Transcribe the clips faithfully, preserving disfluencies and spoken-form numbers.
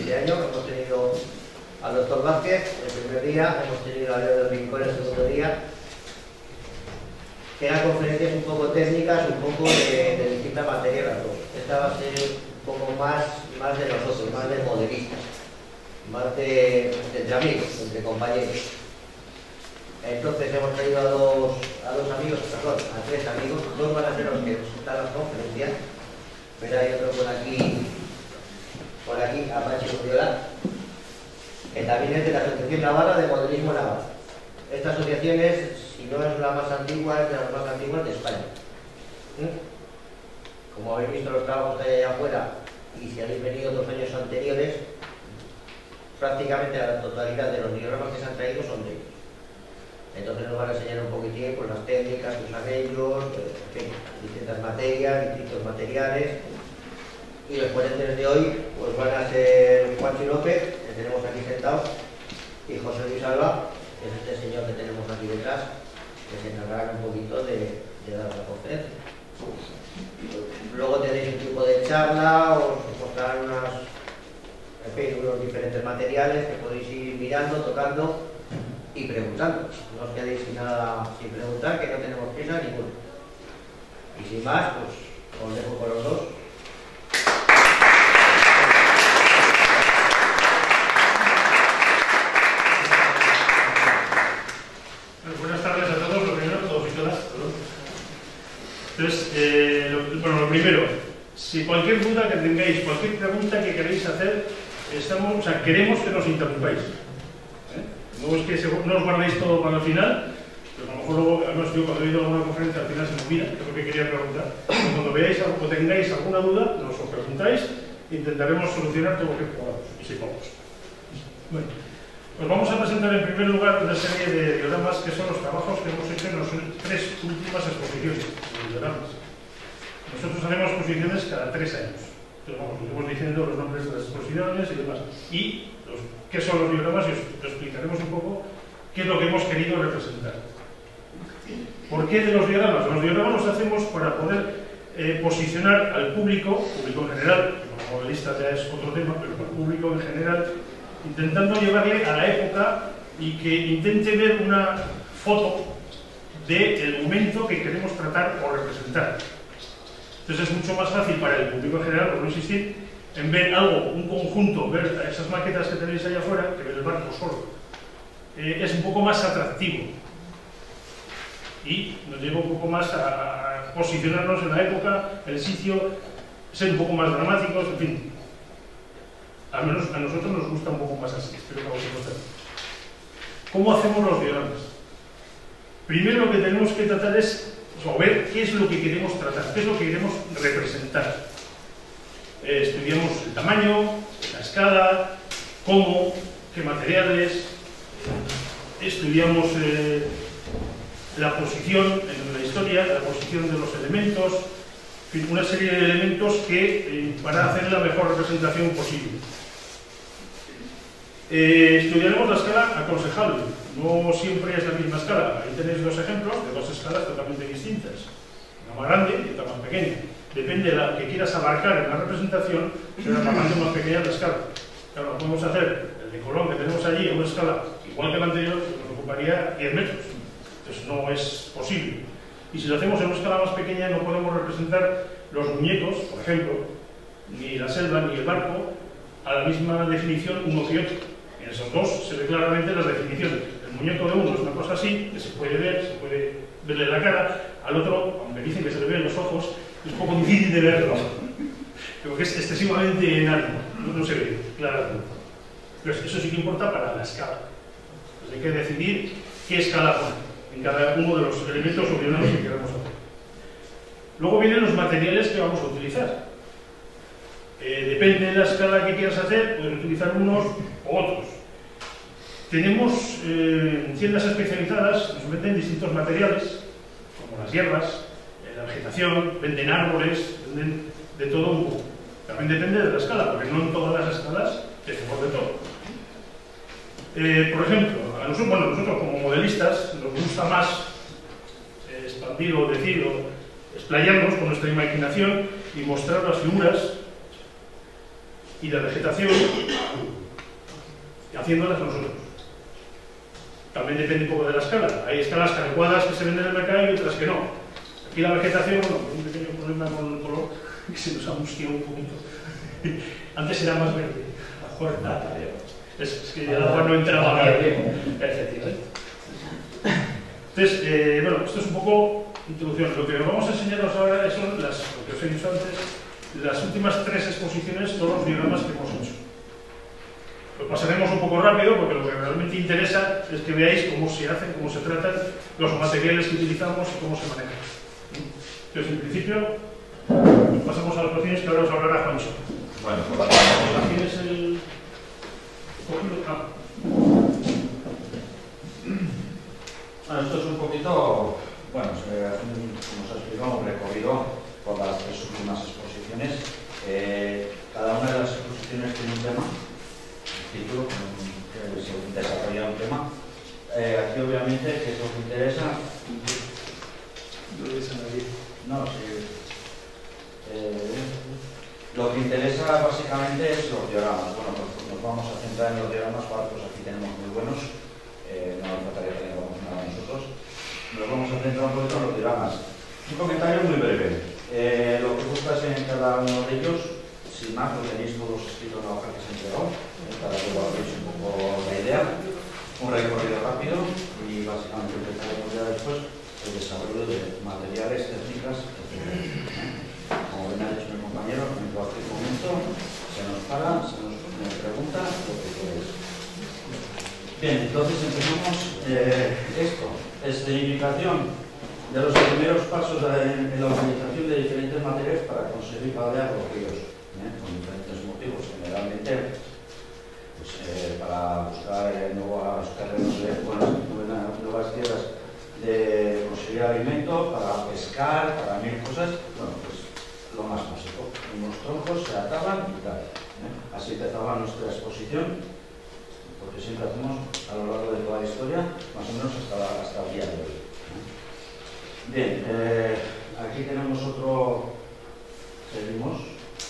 este año. Hemos tenido al doctor Vázquez el primer día, hemos tenido a Leo del Rincón el segundo día, que eran conferencias un poco técnicas, un poco de, de distinta materia las dos. Esta va a ser un poco más, más de nosotros, más de modelistas, más de, de entre amigos, entre compañeros. Entonces hemos traído a dos, a dos amigos, perdón, a tres amigos, dos van a ser los que están en las conferencias, pero hay otro por aquí, por aquí, Apache Urriola, que también es de la Asociación Navarra de Modelismo Naval. Esta asociación es, si no es la más antigua, es de las más antiguas de España. ¿Mm? Como habéis visto los trabajos que hay allá afuera, y si habéis venido otros años anteriores, prácticamente la totalidad de los dioramas que se han traído son de ellos. Entonces nos van a enseñar un poquitín pues, las técnicas que usan ellos, en fin, distintas materias, distintos materiales. Y los ponentes de hoy pues, van a ser Juancho López, que tenemos aquí sentado, y José Luis Alba, que es este señor que tenemos aquí detrás, que se encargará un poquito de, de dar la conferencia. Luego tenéis un tipo de charla, os mostrarán unas, en fin, unos diferentes materiales que podéis ir mirando, tocando y preguntando. No os quedéis sin nada sin preguntar, que no tenemos prisa ninguna. Y sin más, pues os dejo con los dos. Buenas tardes a todos, lo primero, todos y todas. Entonces, eh, lo, bueno, lo primero, si cualquier duda que tengáis, cualquier pregunta que queréis hacer, estamos, o sea, queremos que nos interrumpáis. ¿Eh? No es que se, no os guardéis todo para el final, pero a lo mejor luego, además yo cuando he ido a alguna conferencia al final se me olvida, que es lo que quería preguntar. Cuando veáis o tengáis alguna duda, nos lo preguntáis e intentaremos solucionar todo lo que podamos, y si podemos. Bueno. Pues vamos a presentar en primer lugar una serie de dioramas que son los trabajos que hemos hecho en las tres últimas exposiciones de dioramas. Nosotros haremos exposiciones cada tres años. Entonces vamos, iremos diciendo los nombres de las exposiciones y demás. Y los, qué son los dioramas y os explicaremos un poco qué es lo que hemos querido representar. ¿Por qué de los dioramas? Los dioramas los hacemos para poder eh, posicionar al público, público en general, que como modelista ya es otro tema, pero para el público en general, intentando llevarle a la época y que intente ver una foto del momento que queremos tratar o representar. Entonces es mucho más fácil para el público en general, por no insistir, en ver algo, un conjunto, ver esas maquetas que tenéis allá afuera, que ver el barco solo. Eh, es un poco más atractivo y nos lleva un poco más a, a posicionarnos en la época, el sitio, ser un poco más dramáticos, en fin. Al menos a nosotros nos gusta un poco más así, espero que a vosotros también. ¿Cómo hacemos los dioramas? Primero lo que tenemos que tratar es o sea, ver qué es lo que queremos tratar, qué es lo que queremos representar. Eh, estudiamos el tamaño, la escala, cómo, qué materiales, estudiamos eh, la posición en la historia, la posición de los elementos, en fin, una serie de elementos que eh, para hacer la mejor representación posible. Eh, estudiaremos la escala aconsejable, no siempre es la misma escala. Ahí tenéis dos ejemplos de dos escalas totalmente distintas, una más grande y otra más pequeña. Depende de la que quieras abarcar en la representación, será más grande o más pequeña la escala. Claro, podemos hacer el de Colón que tenemos allí en una escala igual que la anterior, que nos ocuparía diez metros. Entonces no es posible. Y si lo hacemos en una escala más pequeña, no podemos representar los muñecos, por ejemplo, ni la selva ni el barco, a la misma definición uno que otro. En esos dos se ve claramente las definiciones. El muñeco de uno es una cosa así, que se puede ver, se puede verle la cara. Al otro, aunque dicen que se le ven los ojos, es un poco difícil de verlo. Creo que es excesivamente enano, no, no se ve claramente. Pero eso sí que importa para la escala. Pues hay que decidir qué escala poner en cada uno de los elementos o dioramas que queramos hacer. Luego vienen los materiales que vamos a utilizar. Eh, depende de la escala que quieras hacer, puedes utilizar unos u otros. Tenemos eh, tiendas especializadas, nos venden distintos materiales, como las hierbas, eh, la vegetación, venden árboles, venden de todo un poco. También depende de la escala, porque no en todas las escalas tenemos de todo. Eh, por ejemplo, a nosotros, bueno, nosotros como modelistas nos gusta más eh, expandir o decir o explayarnos con nuestra imaginación y mostrar las figuras y de vegetación, haciéndolas nosotros. También depende un poco de la escala. Hay escalas adecuadas que se venden en el mercado y otras que no. Aquí la vegetación, bueno, hay un pequeño problema con el color, que se nos ha musqueado un poquito. Antes era más verde. Ahora es, es que el agua no entraba bien. Efectivamente. Entonces, eh, bueno, esto es un poco introducción. Lo que vamos a enseñaros ahora son las, lo que os he dicho antes, las últimas tres exposiciones, todos los dioramas que hemos hecho. Lo pasaremos un poco rápido porque lo que realmente interesa es que veáis cómo se hacen, cómo se tratan los materiales que utilizamos y cómo se manejan. Entonces, en principio, pasamos a las opciones que ahora os hablará Juancho. Bueno, pues ¿Tienes el cogido? Ah. Bueno, esto es un poquito, bueno, se hace un, como se ha explicado, un recorrido por las tres últimas exposiciones. Eh, cada una de las exposiciones tiene un tema, un título, que se desarrolla un tema. Eh, aquí, obviamente, ¿qué es lo que interesa? No, sí. Eh, lo que interesa básicamente es los dioramas. Bueno, pues nos vamos a centrar en los dioramas, pues aquí tenemos muy buenos. Eh, no hace falta que tengamos nada nosotros. Nos vamos a centrar un poquito en los dioramas. Un comentario muy breve. Eh, lo que gusta es en cada uno de ellos, sin más, lo tenéis todos escritos en la hoja que se entregó, eh, para que lo hagáis un poco la idea. Un recorrido rápido y básicamente empezaremos ya después el desarrollo de materiales, técnicas, etcétera. Como bien ha dicho mi compañero, en cualquier momento se nos para, se nos pregunta lo que queréis. Bien, entonces empezamos eh, esto, escenificación de los primeros pasos en, en la utilización de diferentes materiales para conseguir palear los ríos, ¿eh? Con diferentes motivos, generalmente pues, eh, para buscar eh, nuevos terrenos de buenas, nuevas, nuevas tierras de conseguir alimento, para pescar, para mil cosas. Bueno, pues lo más básico, unos troncos se ataban y tal, ¿eh? Así empezaba nuestra exposición, porque siempre hacemos a lo largo de toda la historia, más o menos hasta, hasta el día de hoy. Bien, eh, aquí tenemos otro, seguimos.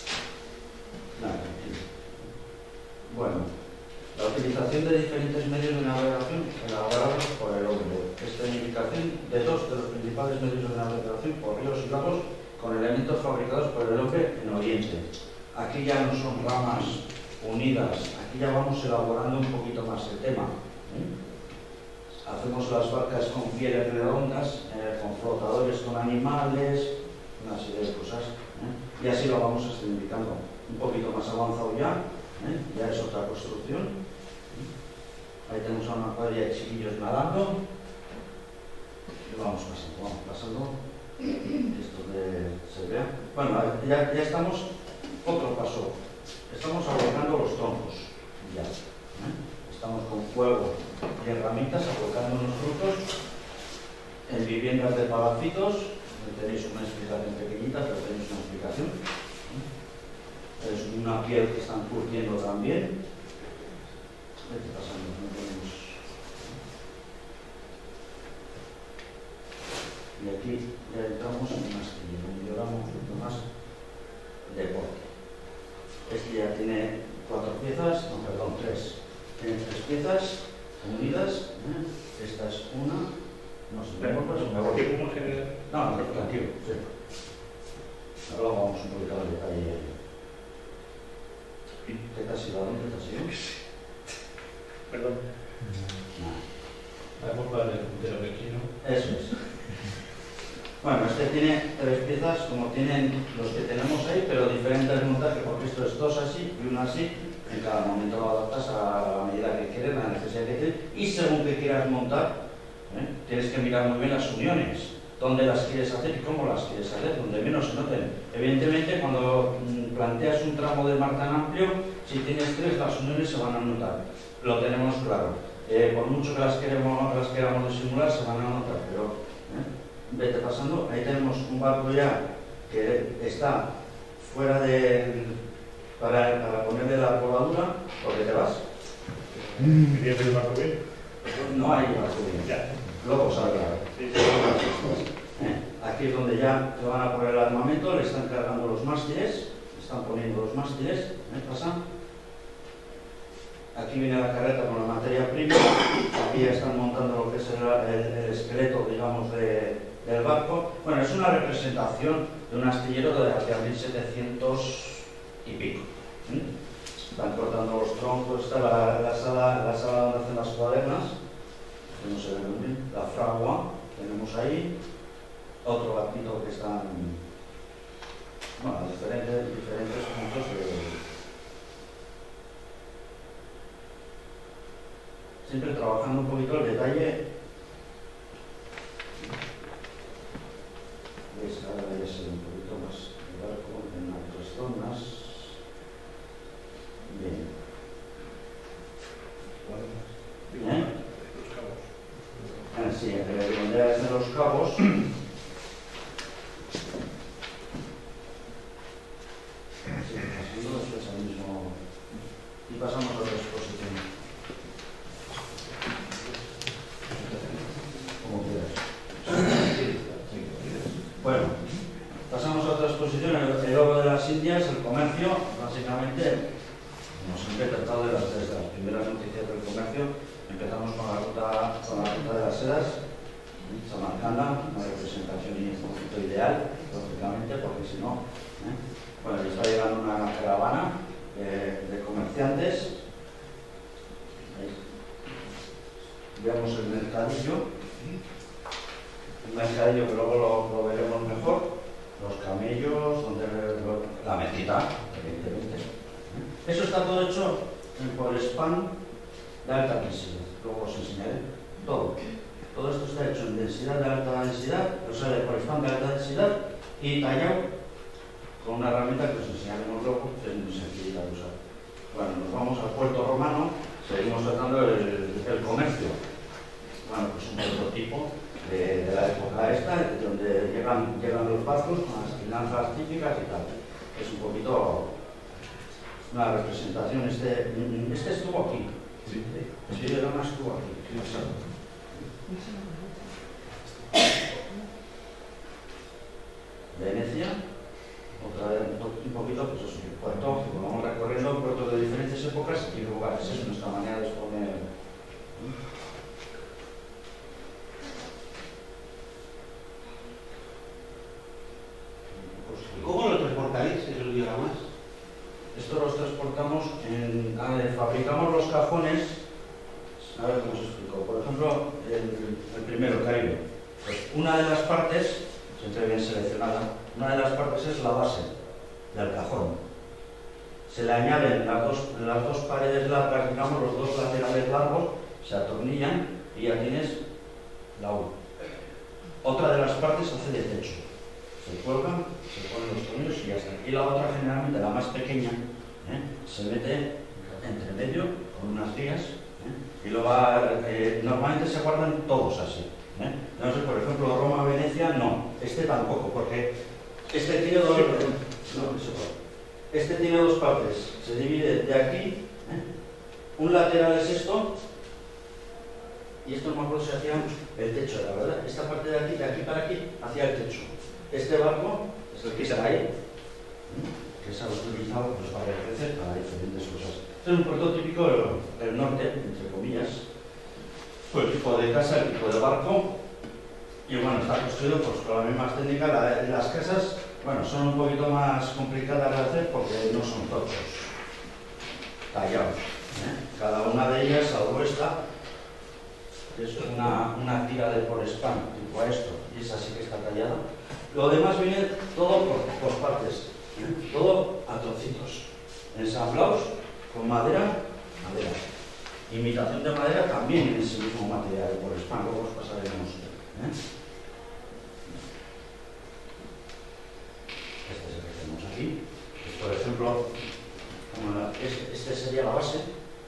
Nada, aquí. Bueno, la utilización de diferentes medios de navegación elaborados por el hombre. Escenificación de dos de los principales medios de navegación por ríos y lagos con elementos fabricados por el hombre en Oriente. Aquí ya no son ramas unidas, aquí ya vamos elaborando un poquito más el tema. ¿eh? Hacemos las barcas con pieles redondas, eh, con flotadores con animales, una serie de cosas. ¿eh? Y así lo vamos escenificando. Un poquito más avanzado ya, ¿eh? Ya es otra construcción. ¿eh? Ahí tenemos a una cuadrilla de chiquillos nadando. Y vamos pasando, vamos pasando. Esto que se vea. Bueno, ya, ya estamos, otro paso. Estamos abocando los troncos. Ya. ¿eh? Estamos con fuego y herramientas abocando unos frutos en viviendas de palacitos. Tenéis una explicación pequeñita, pero tenéis una explicación. ¿eh? Es una piel que están curtiendo también. ¿Qué pasa? No tenemos. Y aquí ya entramos en una astilla, un diorama un poquito más deporte. Este ya tiene cuatro piezas, no, perdón, tres. Tiene tres piezas unidas. ¿eh? Esta es una. No sé, me voy, me voy. No, no, tranquilo, sí. Ahora vamos un poquito al detalle. ¿Qué te has ido? ¿Dónde te has ido? Perdón. No. La culpa del puntero que quiero. Eso es. Bueno, este tiene tres piezas como tienen los que tenemos ahí, pero diferentes de montaje, porque esto es dos así y una así. En cada momento lo adaptas a la medida que quieres, a la necesidad que tienes, y según que quieras montar, ¿eh? tienes que mirar muy bien las uniones, dónde las quieres hacer y cómo las quieres hacer, donde menos se noten. Evidentemente, cuando mm, planteas un tramo de mar tan amplio, si tienes tres, las uniones se van a notar. Lo tenemos claro. Eh, por mucho que las, queremos, las queramos disimular, se van a notar, pero ¿eh? vete pasando. Ahí tenemos un barco ya que está fuera de... para, para ponerle la voladura, porque te vas. ¿Querías ver el barco bien? No hay barco bien. Ya. Luego saldrá. Sí, Eh, Aquí es donde ya te van a poner el armamento, le están cargando los mástiles, están poniendo los mástiles, ¿me pasa? Aquí viene la carreta con la materia prima, aquí ya están montando lo que es el, el, el esqueleto, digamos, de, del barco. Bueno, es una representación de un astillero de hacia mil setecientos y pico. ¿Sí? Están cortando los troncos, está la, la, sala, la sala donde hacen las cuadernas, que no se ve muy bien, la fragua, tenemos ahí, otro barquito que están, bueno, diferentes, diferentes puntos de... Siempre trabajando un poquito el detalle. ¿Veis? Ahora ya se ve un poquito más el barco en otras zonas. Bien. ¿Eh? Ah, sí, redondeas de los cabos. Sí, pasando después al mismo. Y pasamos a otra exposición. Bueno, pasamos a otra exposición, el, el oro de las Indias, el comercio. Básicamente, como siempre he tratado de las, desde las primeras noticias del comercio, empezamos con la ruta, con la ruta de las sedas, Samarcanda, una representación y un poquito ideal, lógicamente, porque si no, ¿eh? Bueno, ya está llegando una caravana de, de comerciantes. Ahí. Veamos el mercadillo. Un mercadillo que luego lo, lo veremos mejor, los camellos, donde la mezquita, evidentemente. Eso está todo hecho por spam de alta densidad, luego os enseñaré todo. Todo esto está hecho en densidad de alta densidad, o sea, por spam de alta densidad y tallado con una herramienta que os enseñaremos luego, que es muy sencilla de usar. Bueno, nos vamos al puerto romano, seguimos tratando el, el comercio. Bueno, pues un prototipo de, de la época esta, donde llegan, llegan los barcos con las finanzas típicas y tal. Es un poquito una representación. Este, este estuvo aquí. Sí, sí, era más estuvo aquí. Venecia, otra vez un poquito, pues es un puerto, vamos recorriendo puertos de diferentes épocas y lugares. Es nuestra manera de exponer. ¿Cómo lo transportáis esos diagramas? Esto los transportamos, en, a ver, fabricamos los cajones, a ver cómo os explico. Por ejemplo, el, el primero, Caribe. Pues una de las partes, siempre bien seleccionada, una de las partes es la base del cajón. Se le añaden las dos, las dos paredes largas, digamos, los dos laterales largos, se atornillan y ya tienes la U. Otra de las partes hace de techo. Se cuelgan, se ponen los tornillos y ya está. Y la otra, generalmente la más pequeña, ¿eh? se mete entre medio con unas guías, ¿eh? y lo va, eh, normalmente se guardan todos así. ¿eh? No sé, por ejemplo, Roma, Venecia, no. Este tampoco, porque este tiene dos, no, este tiene dos partes. Se divide de aquí, ¿eh? un lateral es esto, y esto no me acuerdo si hacía el techo, la verdad. Esta parte de aquí, de aquí para aquí, hacía el techo. Este barco es el que está ahí, que se ha utilizado pues, para crecer, para diferentes cosas. Este es un puerto típico del, del norte, entre comillas. Pues el tipo de casa, el tipo de barco. Y bueno, está construido pues, con la misma técnica. La, las casas, bueno, son un poquito más complicadas de hacer porque no son tochos, tallados. ¿eh? Cada una de ellas, salvo esta, es una, una tira de por spam, tipo a esto, y esa sí que está tallada. Lo demás viene todo por, por partes, ¿eh? todo a trocitos, ensamblados con madera, madera. Imitación de madera también en ese mismo material, por spam, luego os pasaremos. ¿eh? Este es el que tenemos aquí. Pues, por ejemplo, este, este sería la base.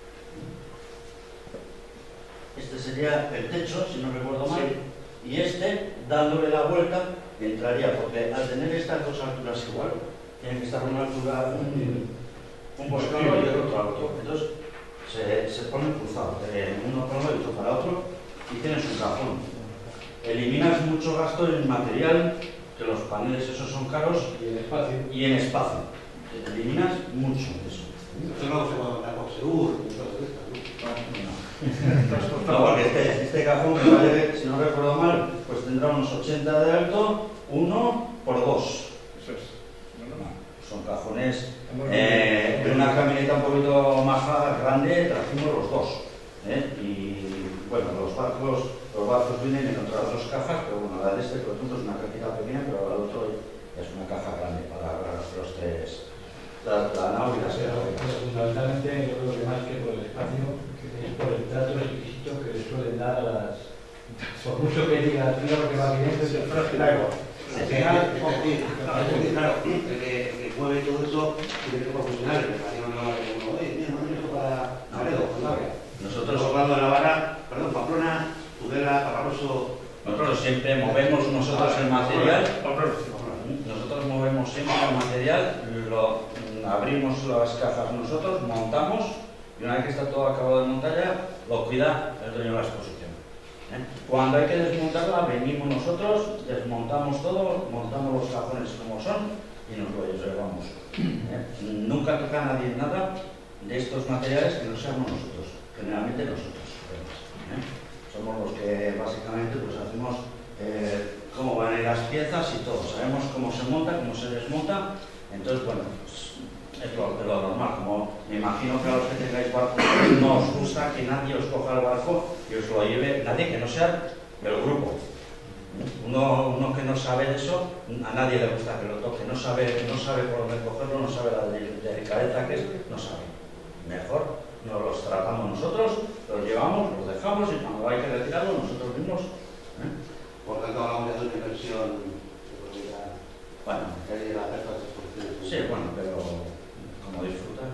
Este sería el techo, si no recuerdo mal. Sí. Y este, dándole la vuelta, entraría, porque al tener estas dos alturas igual, tiene que estar una altura, un, un boscado y el otro alto. Entonces, se, se pone cruzado, eh, uno para uno y otro para otro, y tienes un cajón. Eliminas mucho gasto en material, que los paneles esos son caros, y en espacio. Y en espacio. eliminas mucho de eso. Esto luego se puede mandar por seguro y todo esto, ¿no? No, porque este, este cajón, me parece, si no recuerdo mal, pues tendrá unos ochenta de alto, uno por dos. Eso es. Bueno, Son cajones eh, de una camioneta un poquito más grande, trajimos los dos. ¿eh? Y bueno, los barcos, los barcos vienen en otras dos cajas, pero bueno, la de este, por ejemplo, es una cajita pequeña, pero la de otro es una caja grande para los tres. La, la nave y la Pero, sierra. pero fundamentalmente yo creo que más que por el espacio es por el trato exquisito que le suelen dar a las, por mucho que diga tío lo que va bien dentro del frasco y algo. Al final, es decir, claro, el que, el que mueve todo eso tiene que ser profesional, el que no va a decir, oye, mira, no eso para Laredo, Cantabria. Nosotros, hablando de Navarra, perdón, Pamplona, Tudela, Caparroso. nosotros siempre movemos nosotros el material. Pamplona. Nosotros movemos siempre el material, lo, abrimos las cajas nosotros, montamos y una vez que está todo acabado de montar ya, lo cuida el dueño de la exposición. ¿eh? Cuando hay que desmontarla, venimos nosotros, desmontamos todo, montamos los cajones como son y nos lo llevamos. ¿eh? Nunca toca a nadie nada de estos materiales que no seamos nosotros, generalmente nosotros. ¿eh? Somos los que básicamente pues hacemos eh, cómo van a ir las piezas y todo, sabemos cómo se monta, cómo se desmonta, entonces bueno, pues, es lo, de lo normal, como me imagino que a los que tengáis barco no os gusta que nadie os coja el barco y os lo lleve, nadie que no sea del grupo. Uno, uno que no sabe de eso, a nadie le gusta que lo toque, no sabe, no sabe por dónde cogerlo, no sabe la delicadeza que es, no sabe. Mejor nos los tratamos nosotros, los llevamos, los dejamos y cuando hay que retirarlo nosotros mismos. ¿eh? Por tanto, hablamos de una inversión Bueno, que hay de la oferta de exposiciones. sí, bueno, pero como disfrutas.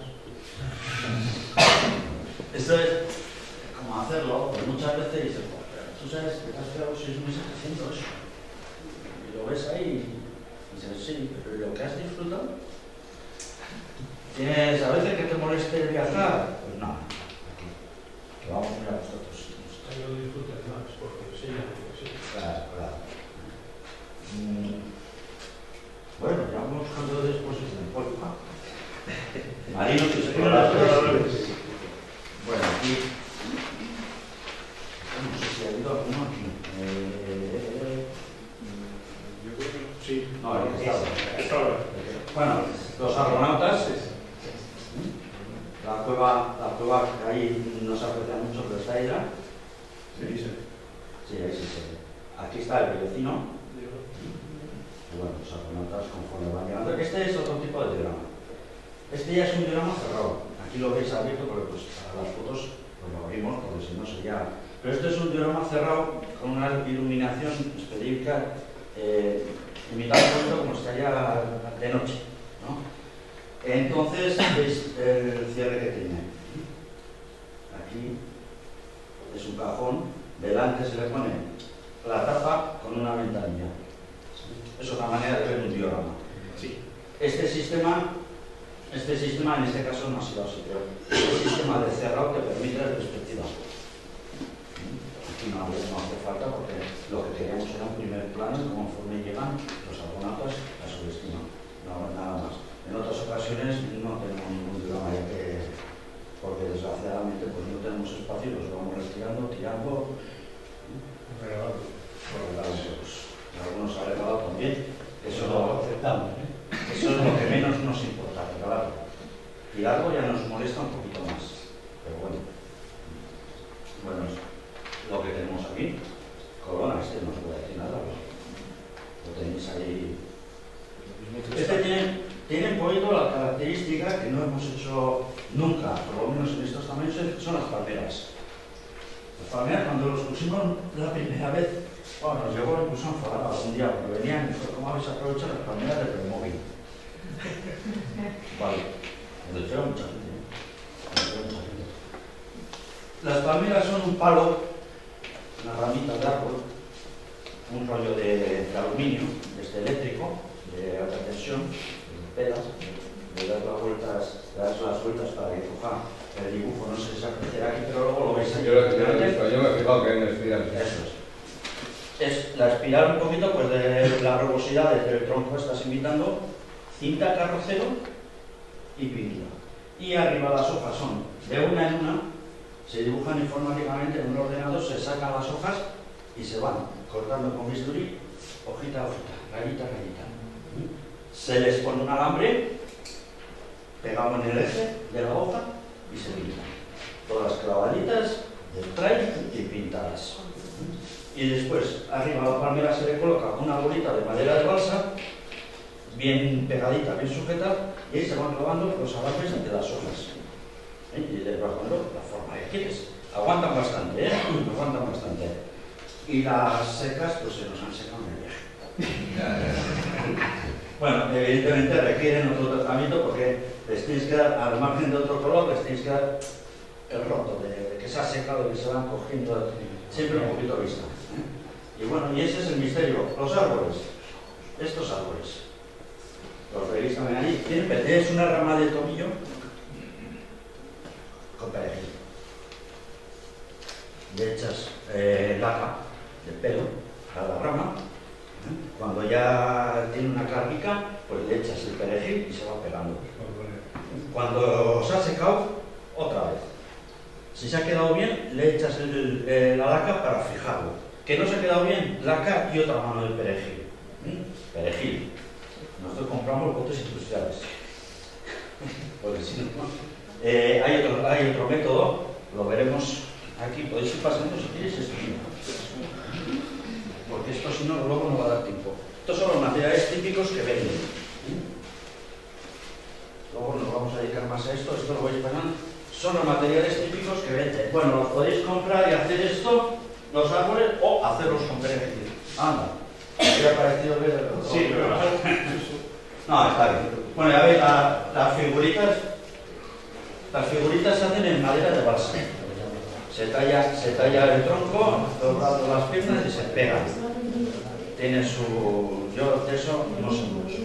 Esto es como hacerlo, pues muchas veces dices, pero tú sabes que te has quedado seis meses haciendo eso. Y lo ves ahí y dices, sí, pero ¿y lo que has disfrutado? ¿Tienes a veces que te moleste viajar? Pues no, aquí, que vamos muy a vosotros. Yo lo disfruto más porque sí, sí. Claro, claro. Mm. Bueno, ya vamos buscando de exposición. Marinos y exploradores. Bueno, aquí. No sé si ha habido alguno aquí. Eh, Yo creo que sí. no, ahí está. Está ahora. Bueno, los argonautas. La cueva, la cueva que ahí no se aprecia mucho, pero está ahí ya. Sí, sí. Sí, ahí sí se ve. Aquí está el vecino. Y bueno, los argonautas conforme van llegando. Este es otro tipo de diagrama. Este ya es un diagrama cerrado. Aquí lo veis abierto porque pues, para las fotos pues, lo abrimos porque si no sería... Pero este es un diagrama cerrado con una iluminación específica eh, imitando esto como estaría de noche, ¿no? Entonces es el cierre que tiene. Aquí es un cajón, delante se le pone la tapa con una ventanilla. Es otra manera de ver un diorama. Sí. Este sistema, este sistema en este caso no ha sido así, pero este sistema de cerrado te permite la perspectiva. Aquí no, no hace falta porque lo que queríamos era un primer plano y conforme llegan los argonautas a su destino. No, nada más. En otras ocasiones no tenemos ningún diorama ya que, porque desgraciadamente pues no tenemos espacio y los vamos retirando, tirando. Regalado. Pues, algunos ha regalado también. Eso, Eso lo aceptamos, ¿eh? eso es lo que menos nos importa, regalarlo. Tirarlo ya nos molesta un poquito más. Pero bueno. Bueno, es lo que tenemos aquí. Corona, este no se puede decir nada. Lo tenéis ahí. Este tiene, tiene un poquito la característica que no hemos hecho nunca, por lo menos en estos tamaños, son las palmeras. Las palmeras, cuando los pusimos la primera vez, bueno, nos llegó incluso a enfadar algún día, porque venían y dijo, ¿cómo habéis aprovechado las palmeras de Playmobil? Vale, lo dijeron mucha gente, ¿eh? Lo dijeron mucha gente. Las palmeras son un palo, una ramita de árbol, un rollo de, de aluminio, de este eléctrico, de alta tensión, de pelas, le das las vueltas, le das las vueltas para que coja el dibujo, no sé si se apreciará aquí, pero luego lo veis aquí. Yo lo que he visto, yo me he fijado que hay una espiral. Eso es. Es la espiral un poquito pues de la rugosidad del tronco estás imitando, cinta carrocero y pintura. Y arriba las hojas son de una en una, se dibujan informáticamente en un ordenador, se sacan las hojas y se van cortando con bisturí, hojita a hojita, rayita a rayita. Se les pone un alambre pegado en el eje de la hoja y se pintan. Todas clavaditas, de tray y pintadas. Y después, arriba a la palmera se le coloca una bolita de madera de balsa, bien pegadita, bien sujeta, y ahí se van clavando los alambres de las hojas. ¿Eh? Y le vas dando la forma que quieres. Aguantan bastante, ¿eh? Aguantan bastante. Y las secas, pues se nos han secado en el viaje. Bueno, evidentemente requieren otro tratamiento porque les tienes que dar, al margen de otro color, les tienes que dar el roto, de, de que se ha secado, de que se van cogiendo, siempre un poquito vista. ¿eh? Y bueno, y ese es el misterio. Los árboles, estos árboles, los veis también ahí, tienen, es una rama de tomillo con perejil. Le echas eh, laca de pelo a la rama. Cuando ya tiene una cárnica, pues le echas el perejil y se va pegando. Cuando se ha secado, otra vez. Si se ha quedado bien, le echas el, el, la laca para fijarlo. Que no se ha quedado bien, laca y otra mano de perejil. ¿Mm? Perejil. Nosotros compramos botes industriales. Porque si no, eh, hay, otro, hay otro método, lo veremos aquí. Podéis ir pasando si queréis esto. Porque esto si no, luego no va a dar tiempo. Estos son los materiales típicos que venden. Luego nos vamos a dedicar más a esto, esto lo vais pagando. Son los materiales típicos que venden. Bueno, los podéis comprar y hacer esto, los árboles, o hacerlos con perejil. Anda, ¿te ha parecido ver? Sí, pero... No, está bien. Bueno, ya veis, la, las figuritas, las figuritas se hacen en madera de balsa. Se talla, se talla el tronco, doblando las piernas y se pega. Tiene su... Yo de eso no sé mucho.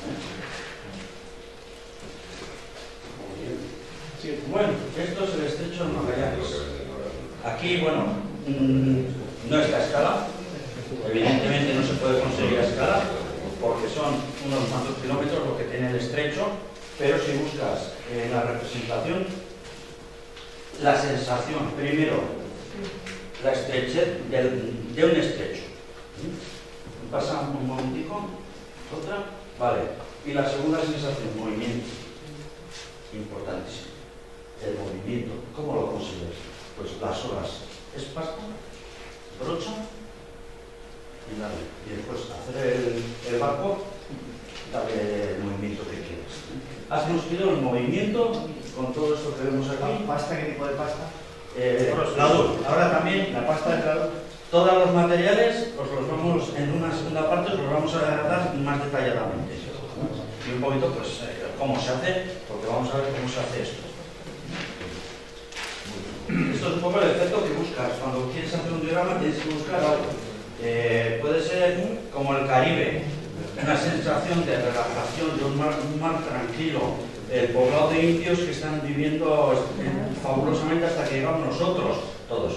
¿Eh? Bueno, esto es el estrecho de Magallanes. Aquí, bueno, mmm, no está a escala. Evidentemente no se puede conseguir a escala, porque son unos cuantos kilómetros lo que tiene el estrecho, pero si buscas en la representación, la sensación, primero, la estrechez del, de un estrecho. Pasa un momentico, otra, vale. Y la segunda sensación, movimiento. Importantísimo. El movimiento, ¿cómo lo consigues? Pues las horas. Es pasta, brocha y darle. Y después hacer el, el barco, darle el movimiento que quieras. Has conseguido el movimiento con todo esto que vemos aquí. ¿Pasta? ¿Qué tipo de pasta? Eh, Gladur. Ahora también La pasta de Gladur. todos los materiales os los vamos, en una segunda parte, os los vamos a dar más detalladamente. Y un poquito, pues, eh, cómo se hace, porque vamos a ver cómo se hace esto. Esto es un poco el efecto que buscas. Cuando quieres hacer un diagrama tienes que buscar algo. Eh, puede ser como el Caribe, una sensación de relajación, de un mar, un mar tranquilo, el poblado de indios que están viviendo eh, fabulosamente hasta que llegamos nosotros, todos.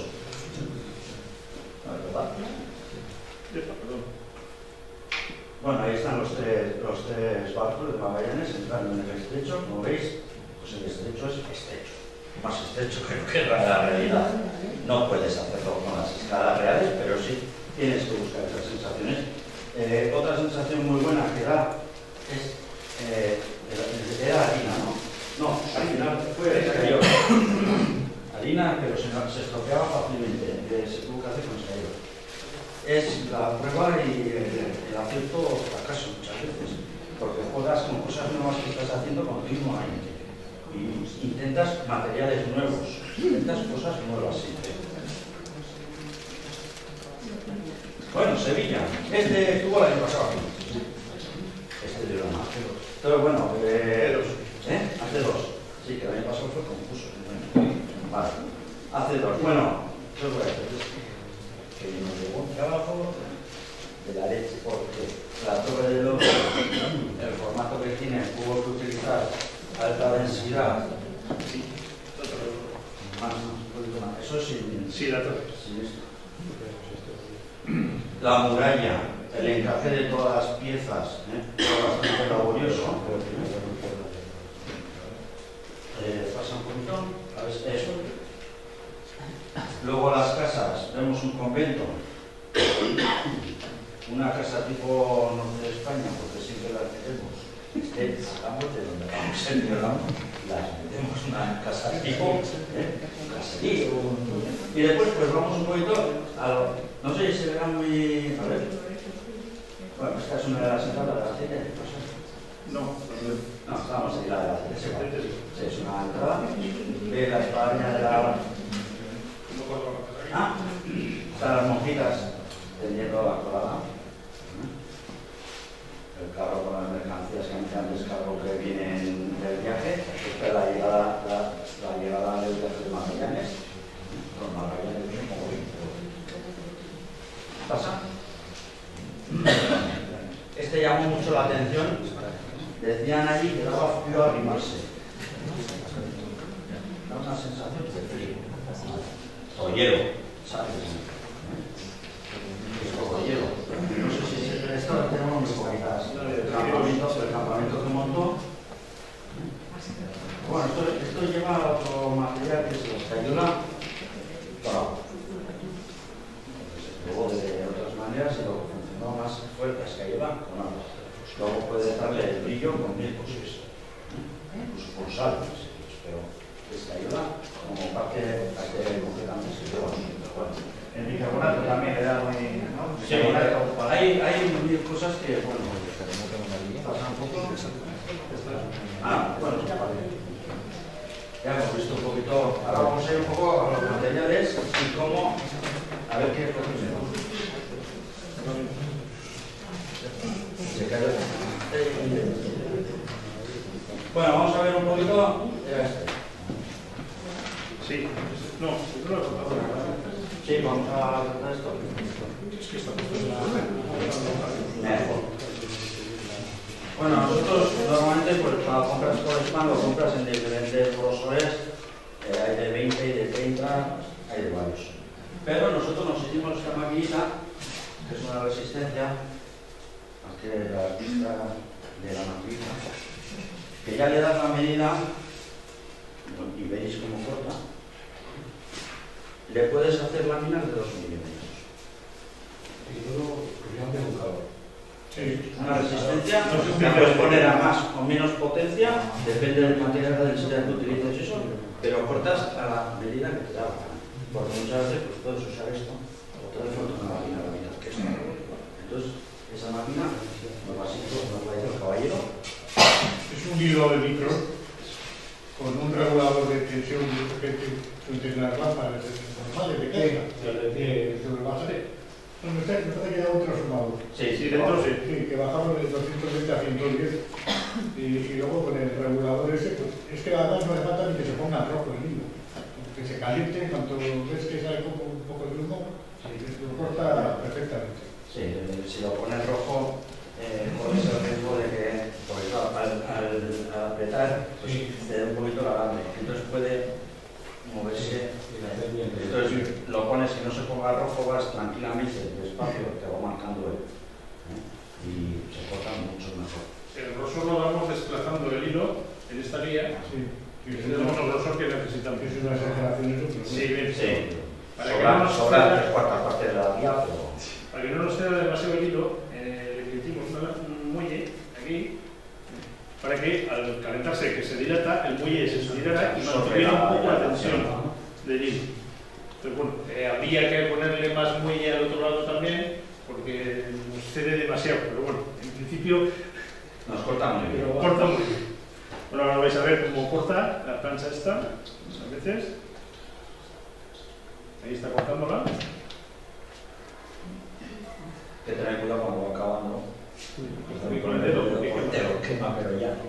Bueno, ahí están los tres, los tres barcos de Magallanes entrando en el estrecho. Como veis, pues el estrecho es estrecho. Más estrecho que la realidad. No puedes hacerlo con las escalas reales, pero sí tienes que buscar esas sensaciones. Eh, otra sensación muy buena que da es eh, era harina, ¿no? No, harina fue escayola. Harina, pero se, se estropeaba fácilmente, eh, se tuvo que hacer con escayola. Es la prueba y el, el acierto fracaso muchas veces, porque juegas con cosas nuevas que estás haciendo continuamente y intentas materiales nuevos, intentas cosas nuevas siempre. Bueno, Sevilla, este estuvo el año pasado aquí, este de la más. Entonces, bueno, eh, ¿eh? hace dos, sí, que el año pasado fue concurso. Vale, hace dos, bueno, ¿qué os voy a decir? Que nos llegó un trabajo de la leche, porque la torre de Loro, el formato que tiene, hubo que utilizar alta densidad, más, un poquito más, eso sin, Sí, la torre. sin esto. La muralla, el encaje de todas las piezas, ¿eh? Fue bastante laborioso. Luego las casas, vemos un convento, una casa tipo norte de España, porque siempre las tenemos. Este, la muerte donde vamos el violón, las metemos una casa tipo, ¿eh? Un caserío. Y después pues vamos un poquito a lo, no sé si se verá muy, a ver. Bueno, esta es una de las entradas de las siete. No, no, estamos aquí la de las siete. Sí, es una entrada. Ve la espadaña de la... Ah, están las monjitas tendiendo la colada. El carro con las mercancías que han descargado que vienen del viaje. Esta es la llegada, la, la llegada del viaje de Magallanes. Los Magallanes vienen como bien. ¿Pasa? Este llamó mucho la atención. Decían allí que daba frío arrimarse. Da una sensación de frío. O hielo, ¿sabes? O hielo. No sé si es el estado, tenemos muy poquitas. El campamento, el campamento que montó. Bueno, esto, esto lleva otro material que es la escayola. Luego de otras maneras, y lo que funcionó más fue la escayola con agua. Luego puede darle el brillo con mil cosas, incluso con sal, pero escayola como parte parte completamente segura. El bicarbonato también era muy... ¿no? Sí, hay, hay mil cosas que, bueno, pasan un poco. Ah, bueno, ya hemos visto un poquito, ahora vamos a ir un poco a los materiales y cómo, a ver qué es lo que tenemos. Bueno, vamos a ver un poquito este. Sí, no, yo creo que Sí, vamos a tratar esto. es que está puesto en la Mejor. Bueno, nosotros normalmente pues, cuando compras por spam lo compras en diferentes grosores, eh, hay de veinte, hay de treinta, hay de varios. Pero nosotros nos hicimos esta maquinita, que es una resistencia, aquí de la pista de la maquinita, que ya le das la medida, y veis cómo corta, le puedes hacer láminas de dos milímetros. Y todo cuestión de buscador. Sí. Una resistencia, la puedes poner a más o menos potencia, depende del material de densidad que utilices eso, pero cortas a la medida que te da la gana. Porque muchas veces pues, puedes usar esto, o te hace falta una máquina a la mitad que esto. Entonces, esa máquina, lo básico, nos va a decir el caballero. Es un hilo de micro con un regulador de tensión que tú las lámparas normales de carga. De sobre base. No me parece que era un transformador. Sí, Sí, dentro sí, sí, que bajamos de doscientos veinte a ciento diez. Y, y luego con el regulador ese, pues, es que además no hace falta ni que se ponga rojo el hilo. Que se caliente, en cuanto ves que sale como un poco de humo, lo corta perfectamente. Sí, si lo pones rojo, eh, corres el riesgo de que, porque claro, al, al, al apretar, pues Sí. te da un poquito la alambre. Entonces puede moverse. Entonces lo pones, si no se ponga rojo, vas tranquilamente, despacio, te va marcando él. ¿eh? Y se corta mucho mejor. El grosor lo vamos desplazando el hilo en esta vía. Sí. Y tenemos el grosor que necesitamos. Es una exageración eso, pero Sí, bien. Sí, Para que no sobra, nos sobra quede- tres cuartas partes de la vía, pero... Para que no nos quede demasiado el hilo, eh, le metimos una- un muelle aquí, para que al calentarse, que se dilata, el muelle se estirara y mantuviera un poco la tensión del hilo. Entonces, bueno, eh, habría que ponerle más muelle al otro lado también, porque nos cede demasiado, pero bueno, en principio Nos corta muy bien. corta muy bien. Bueno, ahora vais a ver cómo corta la plancha esta, a veces. Ahí está cortándola. Hay que tener cuidado cuando va acabando. Y con el dedo, porque Te lo quema, pero ya.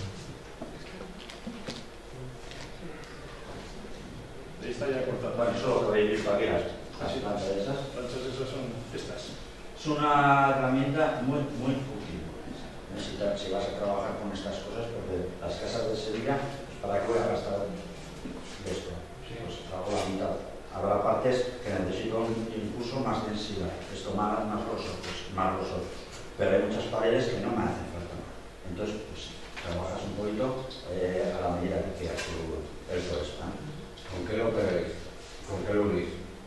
ahí está ya cortada. Bueno, eso es lo que habéis visto aquí, las, las plantas de esas. Las planchas esas son estas. Es una herramienta muy, muy útil. Necesitas, si vas a trabajar con estas cosas, porque las casas de Sevilla, ¿para qué voy a gastar de esto? Pues hago la mitad. Habrá partes que necesito incluso más densidad. Esto más, más grosor, pues más grosor. Pero hay muchas paredes que no me hacen falta. Entonces, pues trabajas un poquito eh, a la medida que quieras tu, el spam. ¿Con qué lo queréis? ¿Con qué lo unís?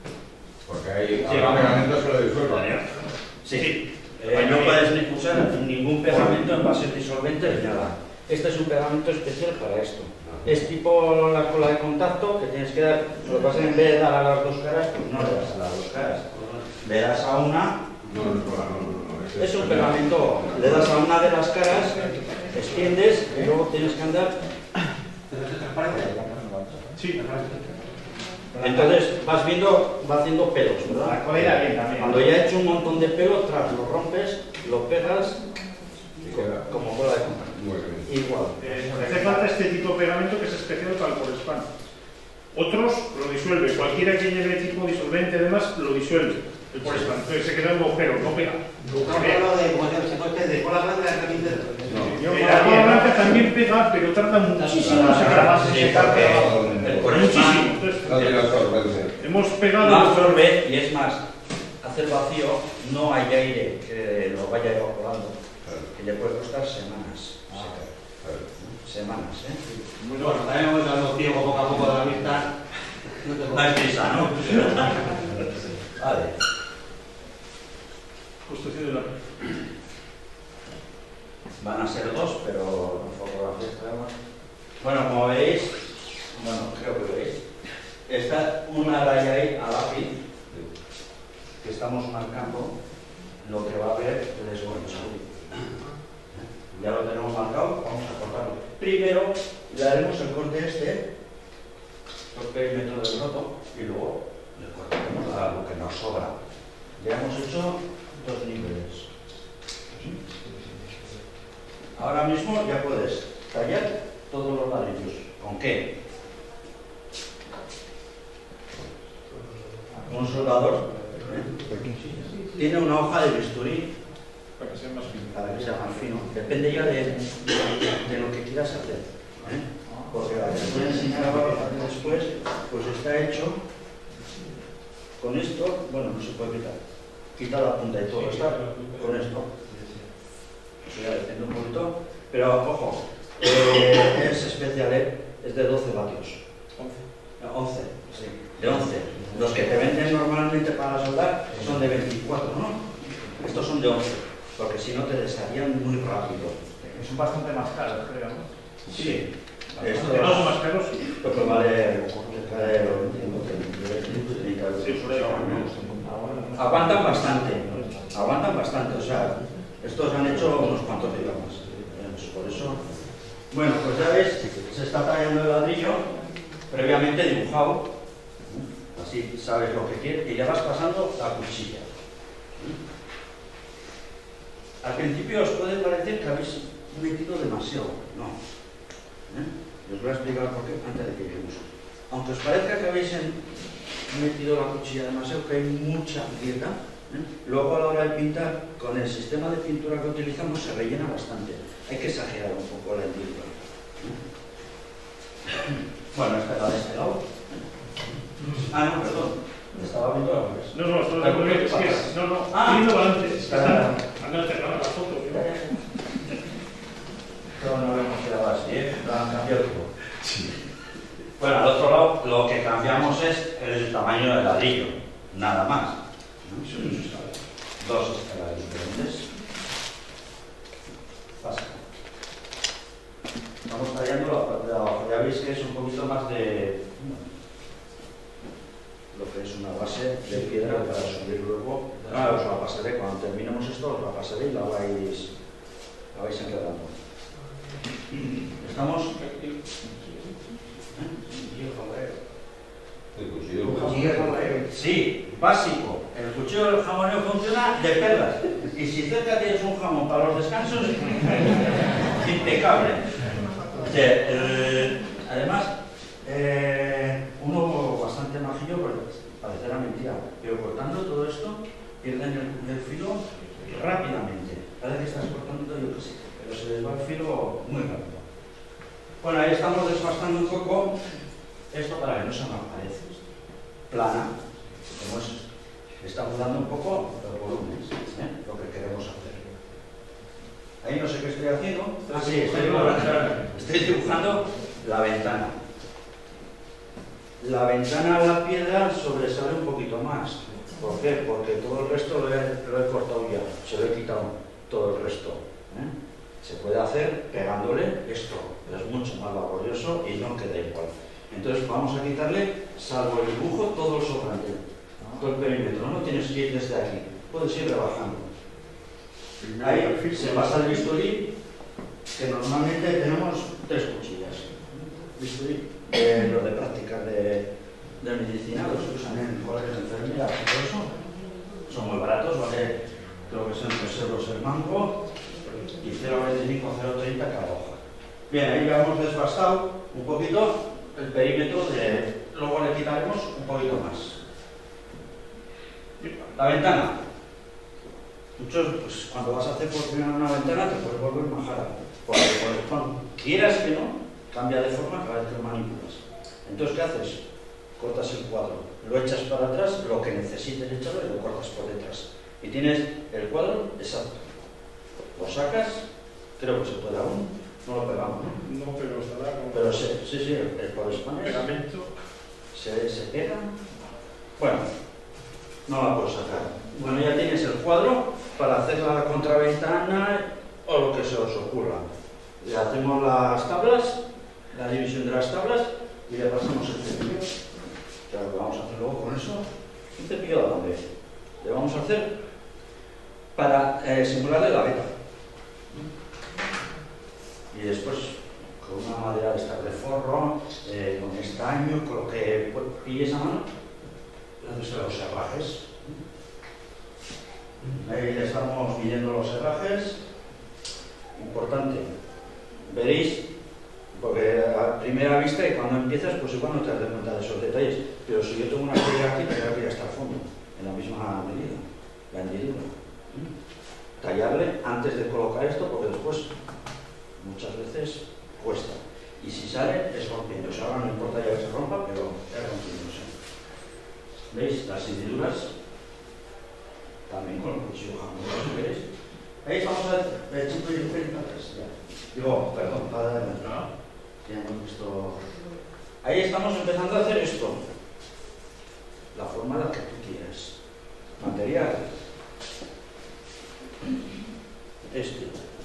esto. Es tipo la cola de contacto que tienes que dar, lo que pasa es que en vez de dar a las dos caras, pues no le das a las dos caras. Le das a una, No, no, no, no, no, es un pegamento, le das a una de las caras, extiendes y luego tienes que andar. Sí. Entonces vas viendo, va haciendo pelos, ¿verdad? La cola irá bien también. Cuando ya he hecho un montón de pelo, tras lo rompes, lo pegas como cola de contacto. Muy bien. Igual. Eh, hace falta este tipo de pegamento que es especial para el polispán. Otros lo disuelve, cualquiera que lleve tipo disolvente además lo disuelve el polispán, entonces se queda un agujero, no pega. No hablo de, como se coste de cola blanca de carpintero. Eh, La cola blanca también pega, pero tarda muchísimo en secar. Sí, porque el polispán Muchísimo. Entonces, No tiene absorbencia. hemos pegado. no absorbe y es más, hace el vacío, no hay aire que lo vaya evaporando. Y le puede costar semanas secar. Semanas, ¿eh? Bueno, también hemos dado tiempo poco a poco de la vista. No hay prisa, ¿no? Vale. Construcción de la. Van a ser dos, pero en fotografías traemos. Bueno, como veis, bueno, creo que veis, está una raya ahí a lápiz, que estamos marcando lo que va a haber el desgoncho. Ya lo tenemos marcado, vamos a cortarlo. Primero le haremos el corte este, por perímetro del roto, y luego le cortaremos a lo que nos sobra. Ya hemos hecho dos niveles. Ahora mismo ya puedes tallar todos los ladrillos. ¿Con qué? Un soldador, ¿eh? Tiene una hoja de bisturí Para que sea más fino. para que sea más fino. Depende ya de, de lo que quieras hacer, ¿eh? Porque la que os voy a enseñar ahora después, pues está hecho con esto. Bueno, no se puede quitar. Quita la punta y todo está con esto. Eso ya depende un poquito. Pero ojo, eh, es especial, ¿eh? Es de doce vatios. once, sí, de once. Los que te venden normalmente para soldar son de veinticuatro, ¿no? Estos son de once, porque si no te desharían muy rápido. Son bastante más caros, creo, ¿no? Sí. Esto Algo más caro, sí. lo que vale cerca de los treinta euros. Sí, por ahí. Aguantan bastante, aguantan bastante, o sea, estos han hecho unos cuantos diagramas. Por eso, bueno, pues ya ves, se está tallando el ladrillo previamente dibujado, así sabes lo que quieres, y le vas pasando la cuchilla. Al principio os puede parecer que habéis metido demasiado, no. ¿Eh? Os voy a explicar por qué antes de que lleguemos. Aunque os parezca que habéis metido la cuchilla demasiado, que hay mucha grieta, ¿eh? Luego a la hora de pintar, con el sistema de pintura que utilizamos se rellena bastante. Hay que exagerar un poco la tinta. ¿Eh? Bueno, esta es la de este lado. Ah, no, perdón. Estaba viendo la vez. No, no, esto es lo que es que es. No, no, Ah. viendo antes. Es que Claro. están han alternado las fotos. ¿no? No, no lo hemos quedado así, ¿eh? Lo han cambiado todo. Bueno, al otro lado lo que cambiamos es el tamaño del ladrillo, nada más. ¿No? Dos escalas diferentes. Pasa. Vamos tallando la parte de abajo. Ya veis que es un poquito más de lo que es una base de piedra para subir luego. Ah, os la pasaré, cuando terminemos esto os la pasaré y la vais, la vais enredando. ¿Estamos? ¿Eh? El cuchillo. Sí, básico. El cuchillo del jamoneo funciona de perlas. Y si cerca tienes un jamón para los descansos, impecable. O sea, el- además, eh, uno bastante majillo, pero parecerá mentira, pero cortando todo esto, pierden el, el filo rápidamente. Parece que estás cortando, yo qué sé, pero se les va el filo muy rápido. Bueno, ahí estamos desbastando un poco esto para que no se me aparezca. Plana, como es, estamos dando un poco los volúmenes, ¿eh? Lo que queremos hacer. Ahí no sé qué estoy haciendo. Ah, sí, estoy dibujando, estoy dibujando la ventana. La ventana a la piedra sobresale un poquito más. ¿Por qué? Porque todo el resto lo he, lo he cortado ya, se lo he quitado todo el resto. ¿eh? Se puede hacer pegándole esto, pero es mucho más laborioso y no queda igual. Entonces vamos a quitarle, salvo el dibujo, todo el sobrante, todo el perímetro. No tienes que ir desde aquí, puedes ir rebajando. Ahí se pasa el bisturí, que normalmente tenemos tres cuchillas. Bisturí, eh, los de prácticas de, de medicina, los que usan en colegios de enfermeras y todo eso, son muy baratos, vale, creo que son tres euros el mango y cero coma veinticinco, cero coma treinta cada hoja. Bien, ahí ya hemos desbastado un poquito el perímetro de... Luego le quitaremos un poquito más. La ventana. Muchos, pues cuando vas a hacer por primera una ventana te puedes volver majara. Porque cuando quieras que no, cambia de forma cada vez que lo manipulas. Entonces, ¿qué haces? Cortas el cuadro, lo echas para atrás, lo que necesites echarlo y lo cortas por detrás. Y tienes el cuadro exacto. Lo sacas, creo que se puede aún, no lo pegamos, ¿no? No, pero estará como... Pero sí, sí, sí, el, el por España pegamento. se, se pega. Bueno, no la puedo sacar. Bueno, ya tienes el cuadro para hacer la contraventana o lo que se os ocurra. Le hacemos las tablas, la división de las tablas y le pasamos el cepillo. Que lo que vamos a hacer luego con eso, un cepillo de alambre. Le vamos a hacer para eh, simularle la veta. Y después, con una madera de esta de forro, eh, con estaño, con lo que pilles a mano, le haces los herrajes. Ahí le estamos midiendo los herrajes. Importante, veréis, porque a primera vista y cuando empiezas, pues igual no te das cuenta de esos detalles, pero si yo tengo una piedra aquí, tendrá que ir hasta el fondo, en la misma medida, la hendidura. Tallarle antes de colocar esto, porque después muchas veces cuesta. Y si sale, es rompiéndose. Ahora no importa ya que se rompa, pero es rompiéndose. ¿Veis? Las hendiduras, también con el cuchillo jamonero, si queréis. Ahí vamos a ver el chico y el pelín atrás. Digo, perdón, para adelante. Ya hemos visto. Ahí estamos empezando a hacer esto. La forma la que tú quieras. Material. Este.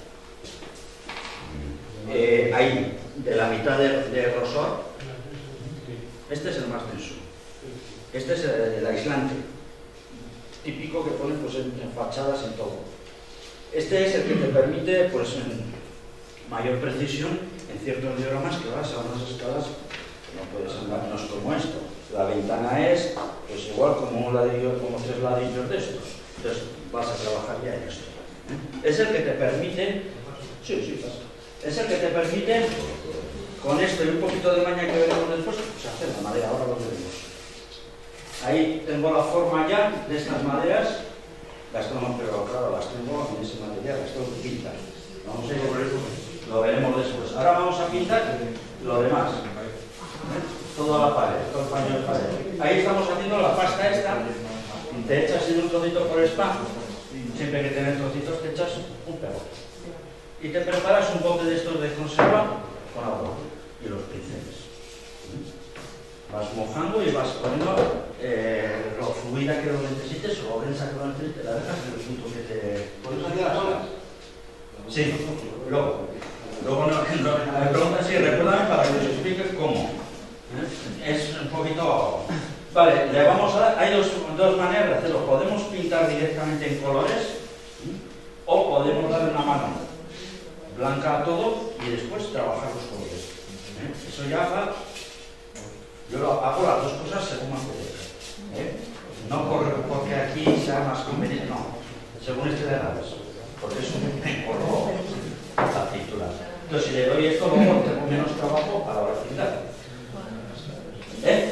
Eh, ahí, de la mitad de, de grosor. Este es el más denso. Este es el, el aislante. Típico que ponen pues, en, en fachadas, en todo. Este es el que te permite, pues, en mayor precisión en ciertos dioramas que vas a unas escalas que no puedes andar menos como esto. La ventana es, pues, igual como un ladrillo, como tres ladrillos de estos. Entonces, vas a trabajar ya en esto. ¿eh? Es el que te permite, sí, sí, pasa. Es el que te permite, con esto y un poquito de maña que veremos después, pues, hacer la madera. Ahora lo veremos. Ahí tengo la forma ya de estas maderas. Las tengo, pero claro, las tengo en ese material, las tengo que pintar. Vamos a ir por eso, lo veremos después. Ahora vamos a pintar lo demás. ¿Eh? Toda la pared, todo el paño de pared. Ahí estamos haciendo la pasta esta. Te echas en un trocito por spa. Siempre que tienes trocitos te echas un pegote. Y te preparas un bote de estos de conserva con agua y los pinceles. Vas mojando y vas poniendo eh, lo fluida que lo necesites o lo densa que lo necesites, la dejas en el punto que te... ¿Puedes hacer las olas? Sí, luego. Luego no, no, me preguntan si recuérdame para que os explique cómo. ¿Eh? Es un poquito... Vale, le vamos a dar... Hay dos, dos maneras de hacerlo. Podemos pintar directamente en colores ¿eh? O podemos darle una mano blanca a todo y después trabajar los colores. ¿Eh? Eso ya va... Yo lo hago las dos cosas según me apetece. ¿eh? No por, porque aquí sea más conveniente, no. Según este de ganas. Porque es un color la pintura. Entonces, si le doy esto, luego tengo menos trabajo para la pintar. ¿Eh?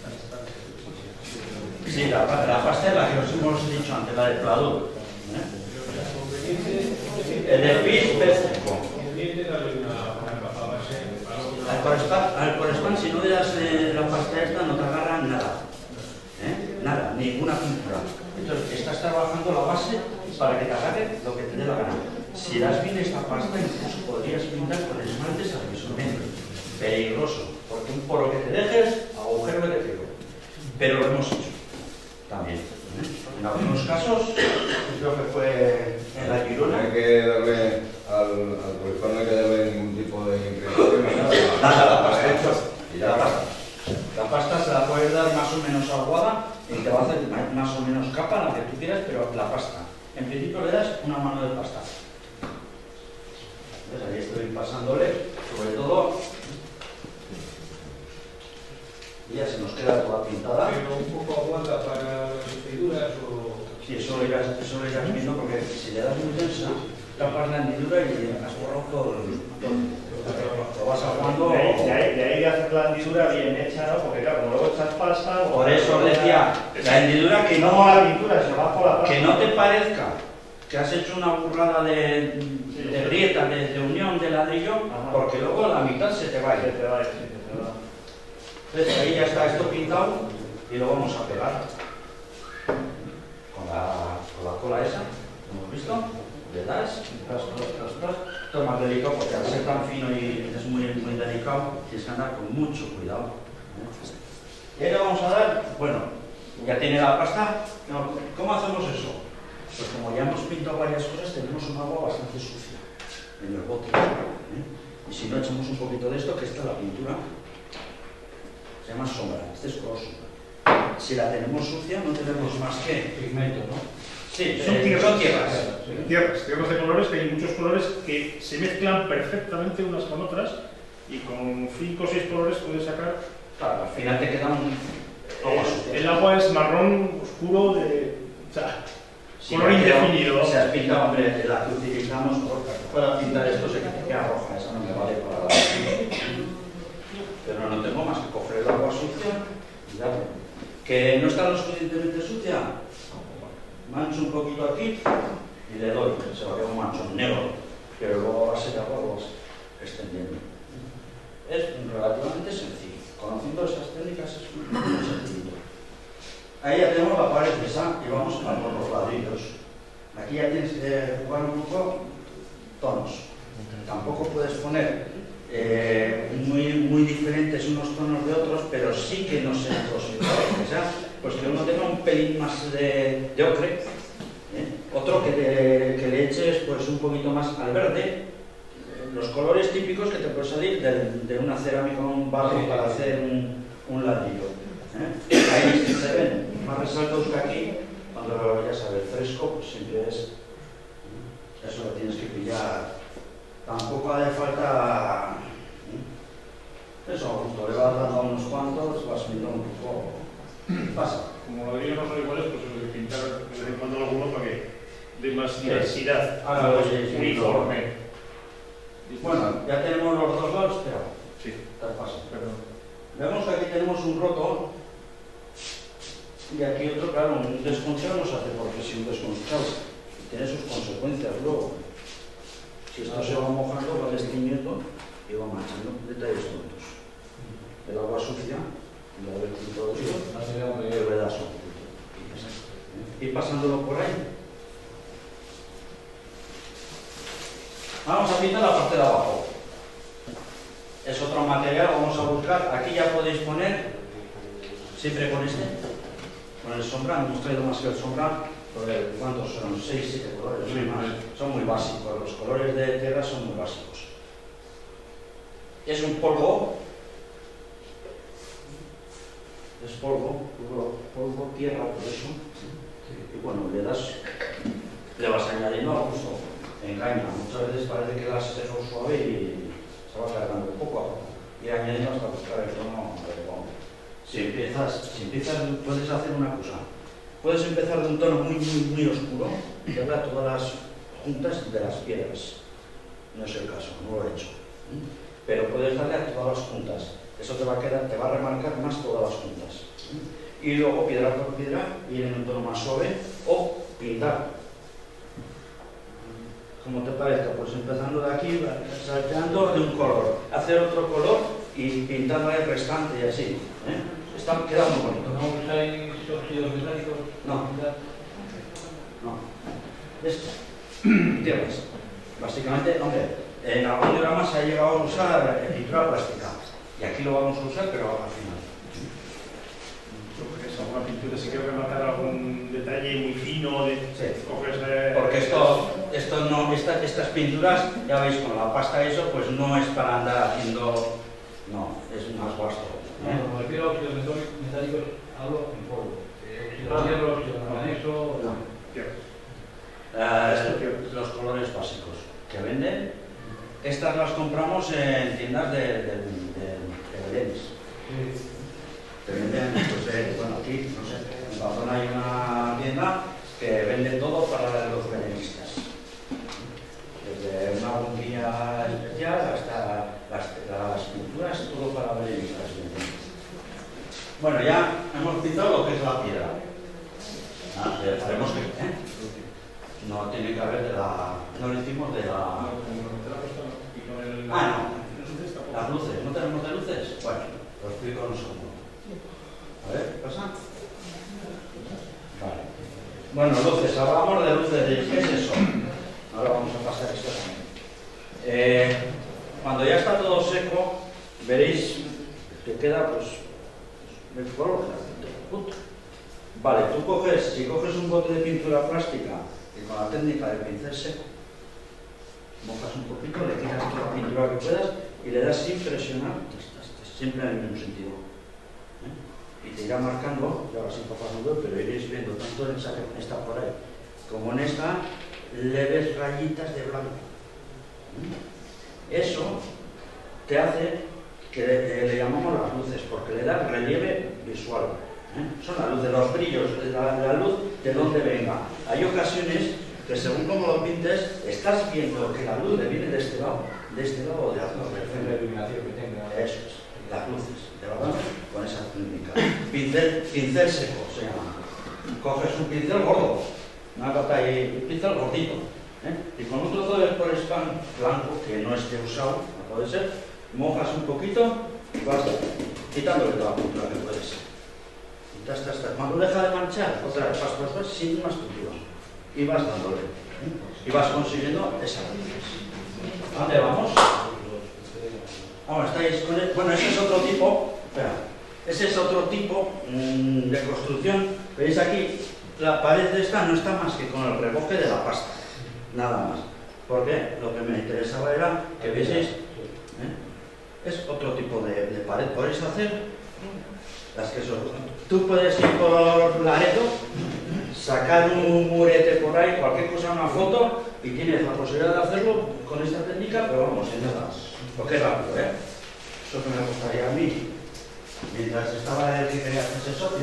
Sí, la, la pasta es la que os hemos dicho antes, la de Pladur. ¿eh? El de Fis perfecto. Al corespán, si no le das eh, la pasta esta, no te agarra nada. ¿Eh? Nada, ninguna pintura. Entonces, estás trabajando la base para que te agarre lo que te dé la gana. Si das bien esta pasta, incluso podrías pintar con esmaltes abisonentes. Peligroso, porque un poro que te dejes, agujero que te tiro. Pero lo hemos hecho también. ¿eh? En algunos casos, creo que fue en la Girona. Hay que darle al, al más o menos aguada y te va a hacer más o menos capa, la que tú quieras, pero la pasta. En principio le das una mano de pasta. Entonces ahí estoy pasándole, sobre todo, y ya se nos queda toda pintada. Pero un poco aguanta para las vestiduras o... Sí, eso lo irás, eso lo irás viendo porque si le das muy densa, tapas la hendidura y has borrado todo el... Lo vas aguando... De ahí, de ahí, de ahí hacer la hendidura bien hecha, ¿no? Porque claro, como luego echas pasta... Por eso os decía, la hendidura que no no, la pintura, se va por la pasta. que no te parezca que has hecho una burrada de, de grieta, de, de unión de ladrillo, Ajá. porque luego la mitad se te va a Se ir. te va, sí, se te va. Entonces ahí ya está esto pintado y lo vamos a pegar con la, con la cola esa, ¿hemos visto? Le das, tras, tras, tras, tras. Esto es más delicado porque al ser tan fino y es muy, muy delicado, tienes que andar con mucho cuidado. ¿Eh? Y ahora vamos a dar, bueno, ya tiene la pasta, no, ¿cómo hacemos eso? Pues como ya hemos pintado varias cosas, tenemos un agua bastante sucia en el bote. ¿Eh? Y si no, echamos un poquito de esto, que esta es la pintura. Se llama sombra, este es color sombra. Si la tenemos sucia, no tenemos más que... Pigmento, ¿no? Sí, Son eh, tierras. son tierras. Tierras, tierras de colores, que hay muchos colores que se mezclan perfectamente unas con otras y con cinco o seis colores puedes sacar. Claro, al final te queda un agua sucia. El agua es marrón oscuro de... O sea, Sí, color indefinido. Se has pintado, hombre, la que utilizamos para pintar esto se queda roja, esa no me vale para la... Pero no tengo más que coger el agua sucia y darle. ¿Que no está lo suficientemente sucia? Mancho un poquito aquí y le doy, se va a quedar un manchón negro, pero luego a base de agua lo vas extendiendo. Es relativamente sencillo. Conociendo esas técnicas es muy sencillo. Ahí ya tenemos la pared esa y vamos a por los ladrillos. Aquí ya tienes que jugar un poco tonos. Tampoco puedes poner eh, muy, muy diferentes unos tonos de otros, pero sí que no sean todos iguales. O sea, pues que uno tenga un pelín más de, de ocre, ¿eh? Otro que, te, que le eches pues un poquito más al verde. Los colores típicos que te pueden salir de, de una cerámica o un barro para hacer un, un ladrillo. ¿Eh? Ahí sí se ven más resaltos que aquí, cuando ya sabes, fresco, pues siempre es, eso lo tienes que pillar. Tampoco hace falta, ¿eh? Eso, justo le vas dando unos cuantos, vas viendo un poco, pasa. Como los ladrillos no son iguales, pues hay que pintar de vez en cuando alguno para que dé más diversidad, Ahora más sí, sí, uniforme. Bueno, ya tenemos los dos lados, pero Sí, te pasa. perdón. Vemos que aquí tenemos un roto y aquí otro, claro, un desconchado no se hace porque si un desconchado tiene sus consecuencias luego. Si esto se va mojando, va destiñendo y va manchando. Detalles tontos. El agua sucia, y la haber pintado esto, y le das un poquito. Y pasándolo por ahí. Vamos a pintar la parte de abajo. Es otro material, vamos a buscar. Aquí ya podéis poner, siempre con este, con el sombra. Hemos traído más que el sombra, porque ¿cuántos son? seis, siete colores, no hay más. Son muy básicos, los colores de tierra son muy básicos. Es un polvo, es polvo, polvo, polvo tierra, por eso. Y bueno, le das, le vas añadiendo a gusto. Engaña, muchas veces parece que las hecho suave y se va cargando poco a poco. Y añadiendo hasta buscar el tono adecuado. Si empiezas, si empiezas, puedes hacer una cosa. Puedes empezar de un tono muy, muy, muy oscuro y hablar todas las juntas de las piedras. No es el caso, no lo he hecho. Pero puedes darle a todas las juntas. Eso te va a quedar, te va a remarcar más todas las juntas. Y luego, piedra por piedra, ir en un tono más suave o pintar. Como te parezca, pues empezando de aquí, salteando de un color, hacer otro color y pintando el restante y así. ¿Eh? Está quedando muy bonito. ¿No usáis óxidos metálicos? No. No. Esto. Tierras. Básicamente, hombre, en algún diagrama se ha llegado a usar pintura plástica. Y aquí lo vamos a usar, pero al final. Alguna pintura, si quieres rematar algún detalle muy fino, de, Sí. coges, eh, Porque esto, esto no, esta, estas pinturas, ya veis, con la pasta eso, pues no es para andar haciendo, no, es más vasto. ¿eh? Cuando me refiero a óxidos metálicos, Hablo en polvo. Óxido de hierro, óxido de manganeso. No. Eh, los colores básicos que venden, estas las compramos en tiendas de, de, de, de belenes. Te venden, pues, eh, bueno, aquí, no sé, en la zona hay una tienda que vende todo para los belenistas. Desde una bombilla especial hasta las, las pinturas, todo para belenistas. Bueno, ya hemos pintado lo que es la piedra. Ah, ya sabemos que ¿eh? no tiene que haber de la... no lo hicimos de la... Ah, no. Las luces. ¿No tenemos de luces? Bueno, lo explico en un segundo. A ver, ¿qué pasa? Vale. Bueno, luces. Hablamos de luces. ¿Qué es eso? Ahora vamos a pasar esto también. Eh, cuando ya está todo seco, veréis que queda, pues, el color de la pintura. Punto. Vale, tú coges, si coges un bote de pintura plástica y con la técnica del pincel seco, mojas un poquito, le tiras toda la pintura que puedas y le das sin presionar, siempre en el mismo sentido. ¿Eh? Y te irá marcando, y ahora sí papá no veo, pero iréis viendo tanto en esa que está por ahí, como en esta, leves rayitas de blanco. ¿Eh? Eso te hace que le, le llamamos las luces, porque le da relieve visual. ¿Eh? Son las luces, los brillos de la, de la luz, de donde venga. Hay ocasiones que según como lo pintes, estás viendo que la luz le viene de este lado, de este lado o de otro. La iluminación que tenga. Eso es, las luces, de verdad, con esa técnica. Pincel, pincel seco se llama. Coges un pincel gordo, una pata y un pincel gordito, ¿eh? Y con un trozo de poliespan blanco, que no esté usado, no puede ser, mojas un poquito y vas quitándole toda la pintura que puedes. Y hasta, hasta. Cuando deja de manchar, otra vez vas, vas, vas sin más pintura. Y vas dándole. ¿eh? Y vas consiguiendo esa luz. ¿A dónde vamos? Ahora estáis con el... Bueno, ese es otro tipo. Espera. Ese es otro tipo mmm, de construcción. Veis aquí, la pared de esta no está más que con el revoque de la pasta. Nada más. Porque lo que me interesaba era que vieseis. ¿eh? Es otro tipo de, de pared. Podéis hacer las que son. Tú puedes ir por Laredo, sacar un murete por ahí, cualquier cosa, una foto, y tienes la posibilidad de hacerlo con esta técnica, pero vamos, en nada. Porque es rápido, ¿eh? Eso que me gustaría a mí, mientras estaba el que quería hacerse socio.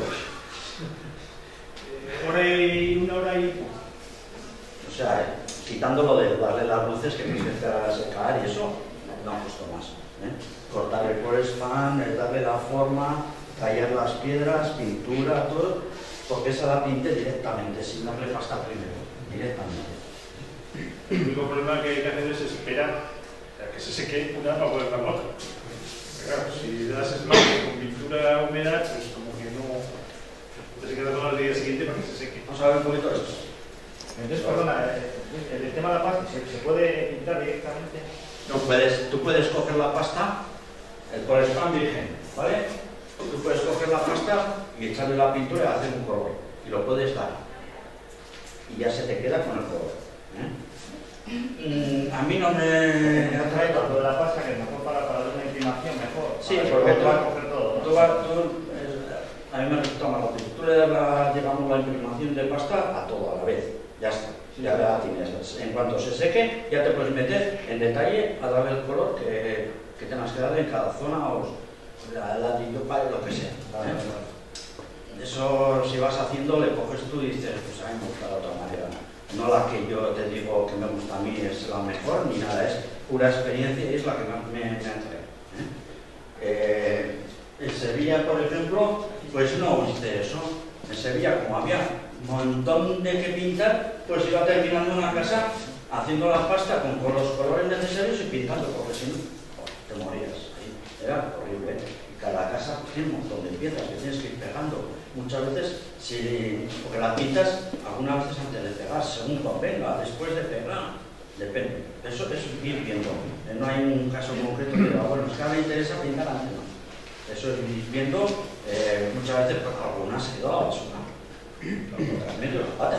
Hora y una hora y... O sea, quitándolo de darle las luces que empiece a secar y eso, no ha puesto más. ¿eh? Cortar el poliespan, darle la forma, tallar las piedras, pintura, todo, porque esa la pinte directamente, sin darle pasta primero, directamente. El único problema que hay que hacer es esperar a que se seque una para poder dar la otra. Claro, si das esmalte con pintura húmeda, pues como que no... Entonces se queda todo el día siguiente para que se seque. Vamos a ver un poquito esto. Entonces, perdona, el, el tema de la pasta, ¿se, ¿se puede pintar directamente? No puedes, tú puedes coger la pasta, el poliespan virgen, ¿vale? Tú puedes coger la pasta y echarle la pintura y hacer un color. Y lo puedes dar. Y ya se te queda con el color. ¿eh? Mm, a mí no me atrae Lo de tanto. la pasta, que es mejor para, para dar una inclinación mejor. Sí, para porque que tú, vas a coger todo, ¿no? tú, vas- tú, eh, a mí me resulta más rápido. Tú le das la, digamos, la imprimación de pasta a todo a la vez. Ya está. Ya la tienes. En cuanto se seque, ya te puedes meter en detalle a darle el color que, que tengas que darle en cada zona o la ladrillo para lo que sea. ¿eh? Eso, si vas haciendo, le coges tú y dices, pues a mí me gusta de otra manera. No la que yo te digo que me gusta a mí es la mejor, ni nada, es pura experiencia y es la que más me, me atrae. ¿eh? Eh, en Sevilla, por ejemplo, pues no hice eso. En Sevilla, como había un montón de que pintar, pues iba terminando una casa haciendo la pasta con los colores necesarios y pintando, porque si no, oh, te morías. Era horrible. Y cada casa tiene un montón de piezas que tienes que ir pegando. Muchas veces, si, porque las pintas, algunas veces antes de pegar, según convenga, después de pegar, depende. Eso es ir viendo. No hay un caso concreto que diga, bueno, es que ahora me interesa pintar antes, no. Eso es ir viendo, eh, muchas veces, pues algunas se quedó a la basura. Otras medio la pata.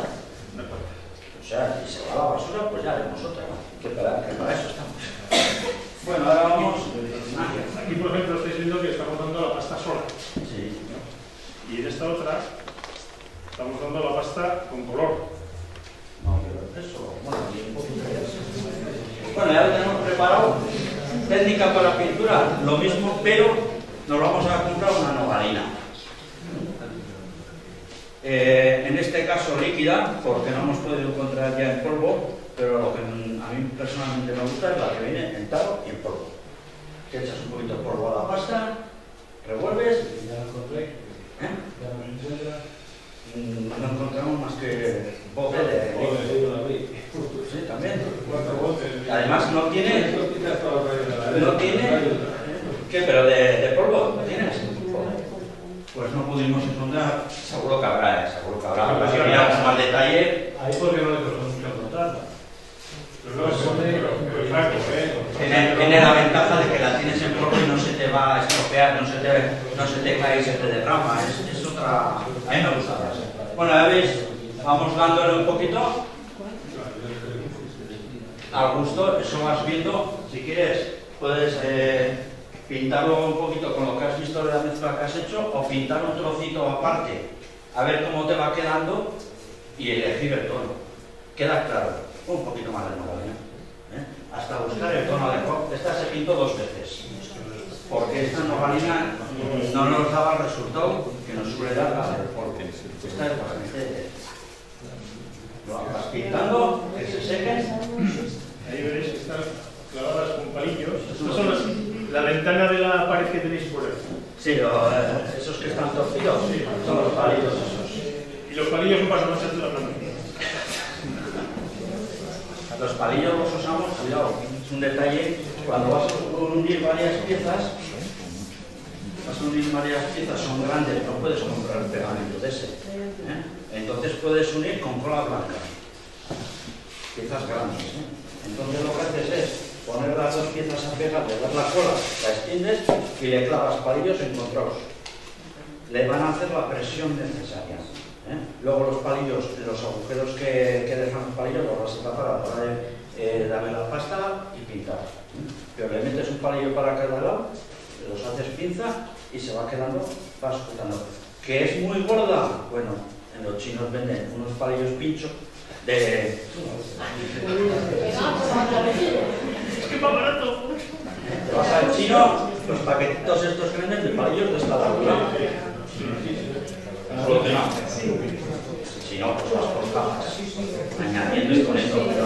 O sea, si se va a la basura, pues ya haremos otra. Que para, que para eso estamos. Bueno, ahora vamos. Aquí, por ejemplo, estáis viendo que estamos dando la pasta sola. Sí. Y en esta otra estamos dando la pasta con color. No, pero eso, bueno, y un poquito de... Bueno, ya lo tenemos preparado. Técnica para pintura, lo mismo, pero nos vamos a comprar una nogalina. Eh, en este caso líquida, porque no hemos podido encontrar ya en polvo, pero lo que a mí personalmente me gusta es la que viene en taro y en polvo. Te echas un poquito de polvo a la pasta, revuelves. Ya lo encontré. ¿Eh? Ya no se encuentra. No encontramos más que bote de... Sí, también. Además no tiene... No tiene... ¿Qué? ¿Pero de, de polvo? ¿No tienes? Pues no pudimos encontrar... Seguro que habrá, eh, seguro que habrá. Pero si miramos con más detalle... Ahí porque no le costó mucho encontrarla. Tiene, tiene la ventaja de que la tienes en polvo y no se te va a estropear, no se te, no se te cae y se te derrama. Es, es otra... A mí me gusta más. Bueno, ya veis, vamos dándole un poquito al gusto, eso vas viendo. Si quieres, puedes eh, pintarlo un poquito con lo que has visto de la mezcla que has hecho o pintar un trocito aparte, a ver cómo te va quedando y elegir el tono. Queda claro, un poquito más de nogalina, ¿eh? Hasta buscar el tono adecuado. Esta se pintó dos veces, porque esta nogalina no nos daba el resultado que nos suele dar la del polvo. Esta es bastante... Lo vas pintando, que se sequen. Ahí veréis que están clavadas con palillos. Estas son las, la ventana de la pared que tenéis por ahí. Sí, lo, eh, esos que están torcidos, sí, son los palillos esos. Y los palillos son para no mancharte la mano. Los palillos los usamos, cuidado, es un detalle, cuando vas a unir varias piezas, vas a unir varias piezas, son grandes, no puedes comprar pegamento de ese, ¿eh? Entonces puedes unir con cola blanca, piezas grandes, ¿eh? Entonces lo que haces es poner las dos piezas a pegar, le das la cola, la extiendes y le clavas palillos encontrados. Le van a hacer la presión necesaria. ¿Eh? Luego los palillos, los agujeros que, que dejan los palillos los vas a tapar a la hora de eh, darle la pasta y pintar. ¿Eh? Pero le metes un palillo para cada lado, los haces pinza y se va quedando, va sujetando. ¿Que es muy gorda? Bueno, en los chinos venden unos palillos pincho de... Es que va barato. Te vas al chino, los paquetitos estos que venden de palillos de esta largura. Solo que no. Si no, pues vas por cajas, añadiendo y poniendo, pero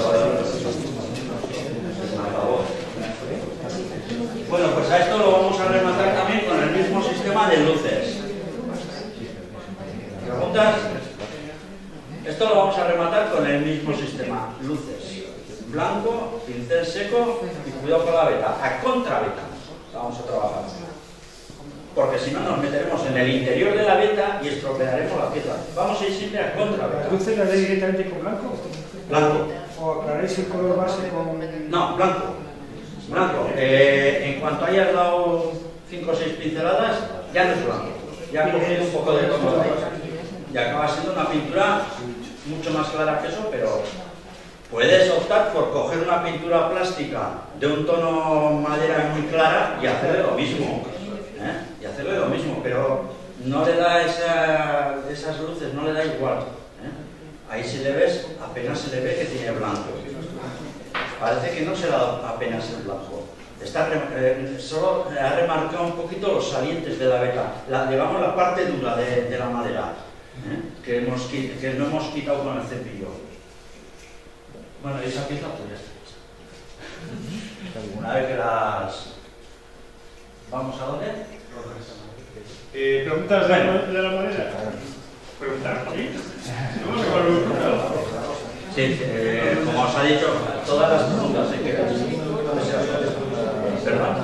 por favor. Bueno, pues a esto lo vamos a rematar también con el mismo sistema de luces. ¿Preguntas? Esto lo vamos a rematar con el mismo sistema, luces. Blanco, pincel seco y cuidado con la veta, a contra veta vamos a trabajar. Porque si no nos meteremos en el interior de la veta y estropearemos la pieza. Vamos a ir siempre a contra veta. ¿Las luces las dais directamente con blanco? Blanco. ¿O aclaráis el color base con...? No, blanco. Blanco. Eh, en cuanto hayas dado cinco o seis pinceladas, ya no es blanco. Ya ha cogido un poco de tono de ahí. Y acaba siendo una pintura mucho más clara que eso, pero puedes optar por coger una pintura plástica de un tono madera muy clara y hacerle lo mismo. ¿Eh? Y hacerle lo mismo, pero no le da esa, esas luces, no le da igual. ¿Eh? Ahí si le ves, apenas se le ve que tiene blanco. Parece que no se le da apenas el blanco. Está, eh, solo ha remarcado un poquito los salientes de la veta, la, digamos la parte dura de, de la madera, ¿eh? que, hemos, que no hemos quitado con el cepillo. Bueno, y esa pieza pues ya está. Una vez que las... ¿Vamos a dónde? Eh, ¿Preguntas de, bueno. de la manera? Preguntar, ¿sí? Vamos a ver un programa. Sí, eh, como os ha dicho, todas las preguntas hay que hacer. ¿Verdad?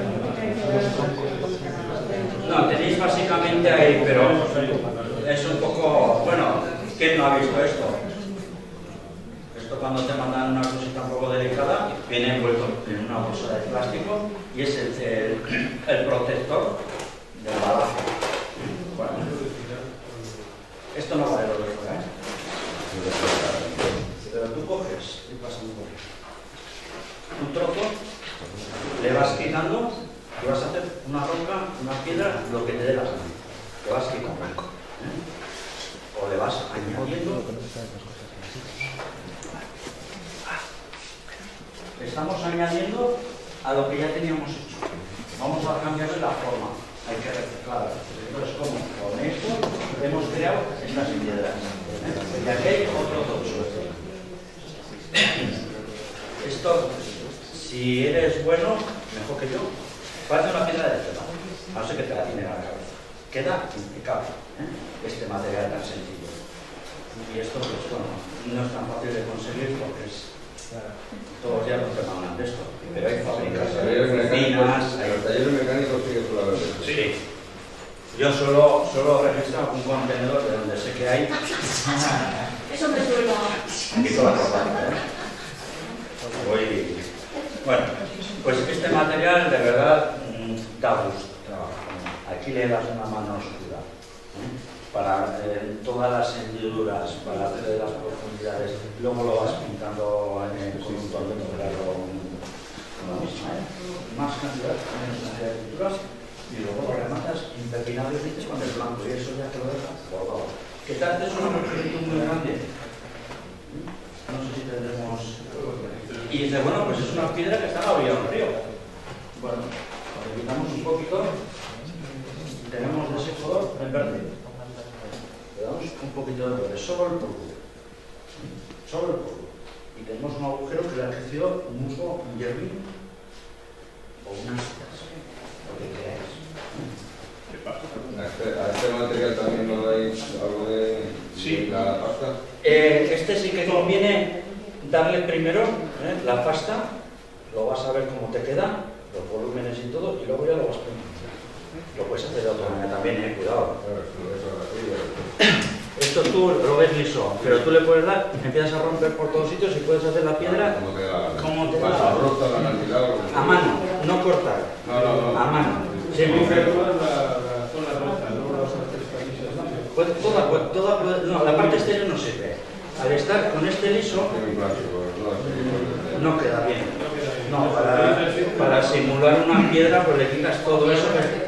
No, tenéis básicamente ahí, pero es un poco... Bueno, ¿quién no ha visto esto? Esto cuando te mandan una cosita un poco delicada, viene envuelto en una bolsa de plástico y es el, el, el protector del embalaje. Bueno, esto no vale lo de fuera, ¿eh? Pero tú coges y pasas un trozo, le vas quitando y vas a hacer una roca, una piedra, lo que te dé la gana. Te vas quitando. vas añadiendo. Estamos añadiendo a lo que ya teníamos hecho. Vamos a cambiarle la forma. Hay que reciclar. Entonces, ¿cómo? Con esto hemos creado estas piedras. Y aquí hay otro tocho. Esto, si eres bueno, mejor que yo, parece una piedra de cera. No sé qué te la tiene en la cabeza. Queda impecable, ¿eh? Este material tan sencillo. Y esto, pues bueno, no es tan fácil de conseguir porque es... Todos los días nos demandan de esto, pero hay fábricas, hay oficinas, hay... En los talleres mecánicos sí que suele haber eso. Sí. Yo solo, solo registro un contenedor de donde sé que hay. Eso me suena. Aquí toda la ropa, ¿eh? Voy... Bueno, pues este material de verdad mmm, da gusto trabajar. Aquí le das una mano oscura, ¿eh? Para eh, todas las hendiduras, para hacer las profundidades, luego lo vas pintando en el conjunto al lograrlo con la misma, ¿eh? Más cantidad, menos cantidad de pinturas, y luego lo rematas impepinablemente con el blanco, y eso ya te lo dejas bordado. Que tal vez es una proyecto muy grande. No sé si tendremos... Y dice, bueno, pues es una piedra que está a la orilla del río. Bueno, le quitamos un poquito, tenemos de ese color en verde. Le damos un poquito de verde, solo el polvo. Solo el polvo. Y tenemos un agujero que le ha crecido un musgo, un hierbín o unas citas, lo que queráis. A este, a este material también no dais algo de, Sí. de la pasta. Eh, este sí que conviene darle primero ¿eh? la pasta, lo vas a ver cómo te queda, los volúmenes y todo, y luego ya lo vas poniendo. Lo puedes hacer de otra manera también, eh, cuidado. Claro, eso es así. Esto tú lo ves liso, pero tú le puedes dar, empiezas a romper por todos sitios y puedes hacer la piedra Como te da la gana. como te da Vas la a gana. rota, la cantidad, lo que A mano, no cortar. No, no, no. A mano. Sí, Sí, muy pero bien. toda la, la zona recta, no las otras camisas, ¿no? Pues toda, pues toda, no, la parte exterior no sirve. Al estar con este liso, tiene un plástico, no así. no queda bien. No, para, para simular una piedra, pues le quitas todo eso que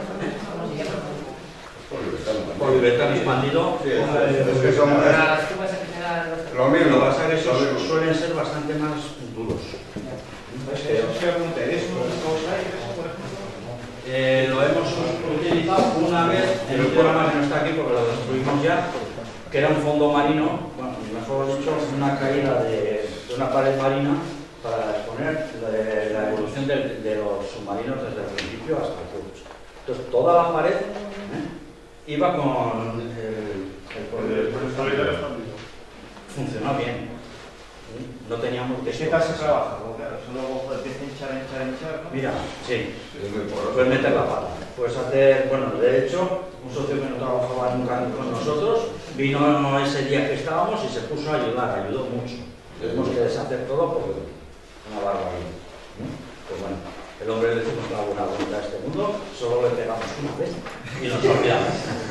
poliuretano expandido. Sí, es que son Para las tubas que se dan los... lo Lo que mismo. pasa es que lo esos mismo. suelen ser bastante más duros. Eso se pregunta, ¿es una cosa? Eh, lo hemos utilizado una vez en un programa que no está aquí porque lo destruimos ya, que era un fondo marino, bueno, mejor dicho, una caída de, de una pared marina para exponer la, la evolución de, de los submarinos desde el principio hasta el curso. Entonces, toda la pared ¿eh? iba con el, el Poliuretano expandido. funcionó bien. No teníamos que... ¿Qué tal se trabaja? Porque claro, eso luego empieza a hinchar, hinchar, hinchar. ¿no? Mira, sí. Es muy poroso. Puedes meter la pata. Puedes hacer, bueno, de hecho, un socio que no trabajaba nunca con nosotros vino ese día que estábamos y se puso a ayudar, ayudó mucho. Tuvimos que deshacer todo porque una barbaridad. Pues bueno, el hombre le decimos la buena voluntad a este mundo, solo le pegamos una vez y nos olvidamos.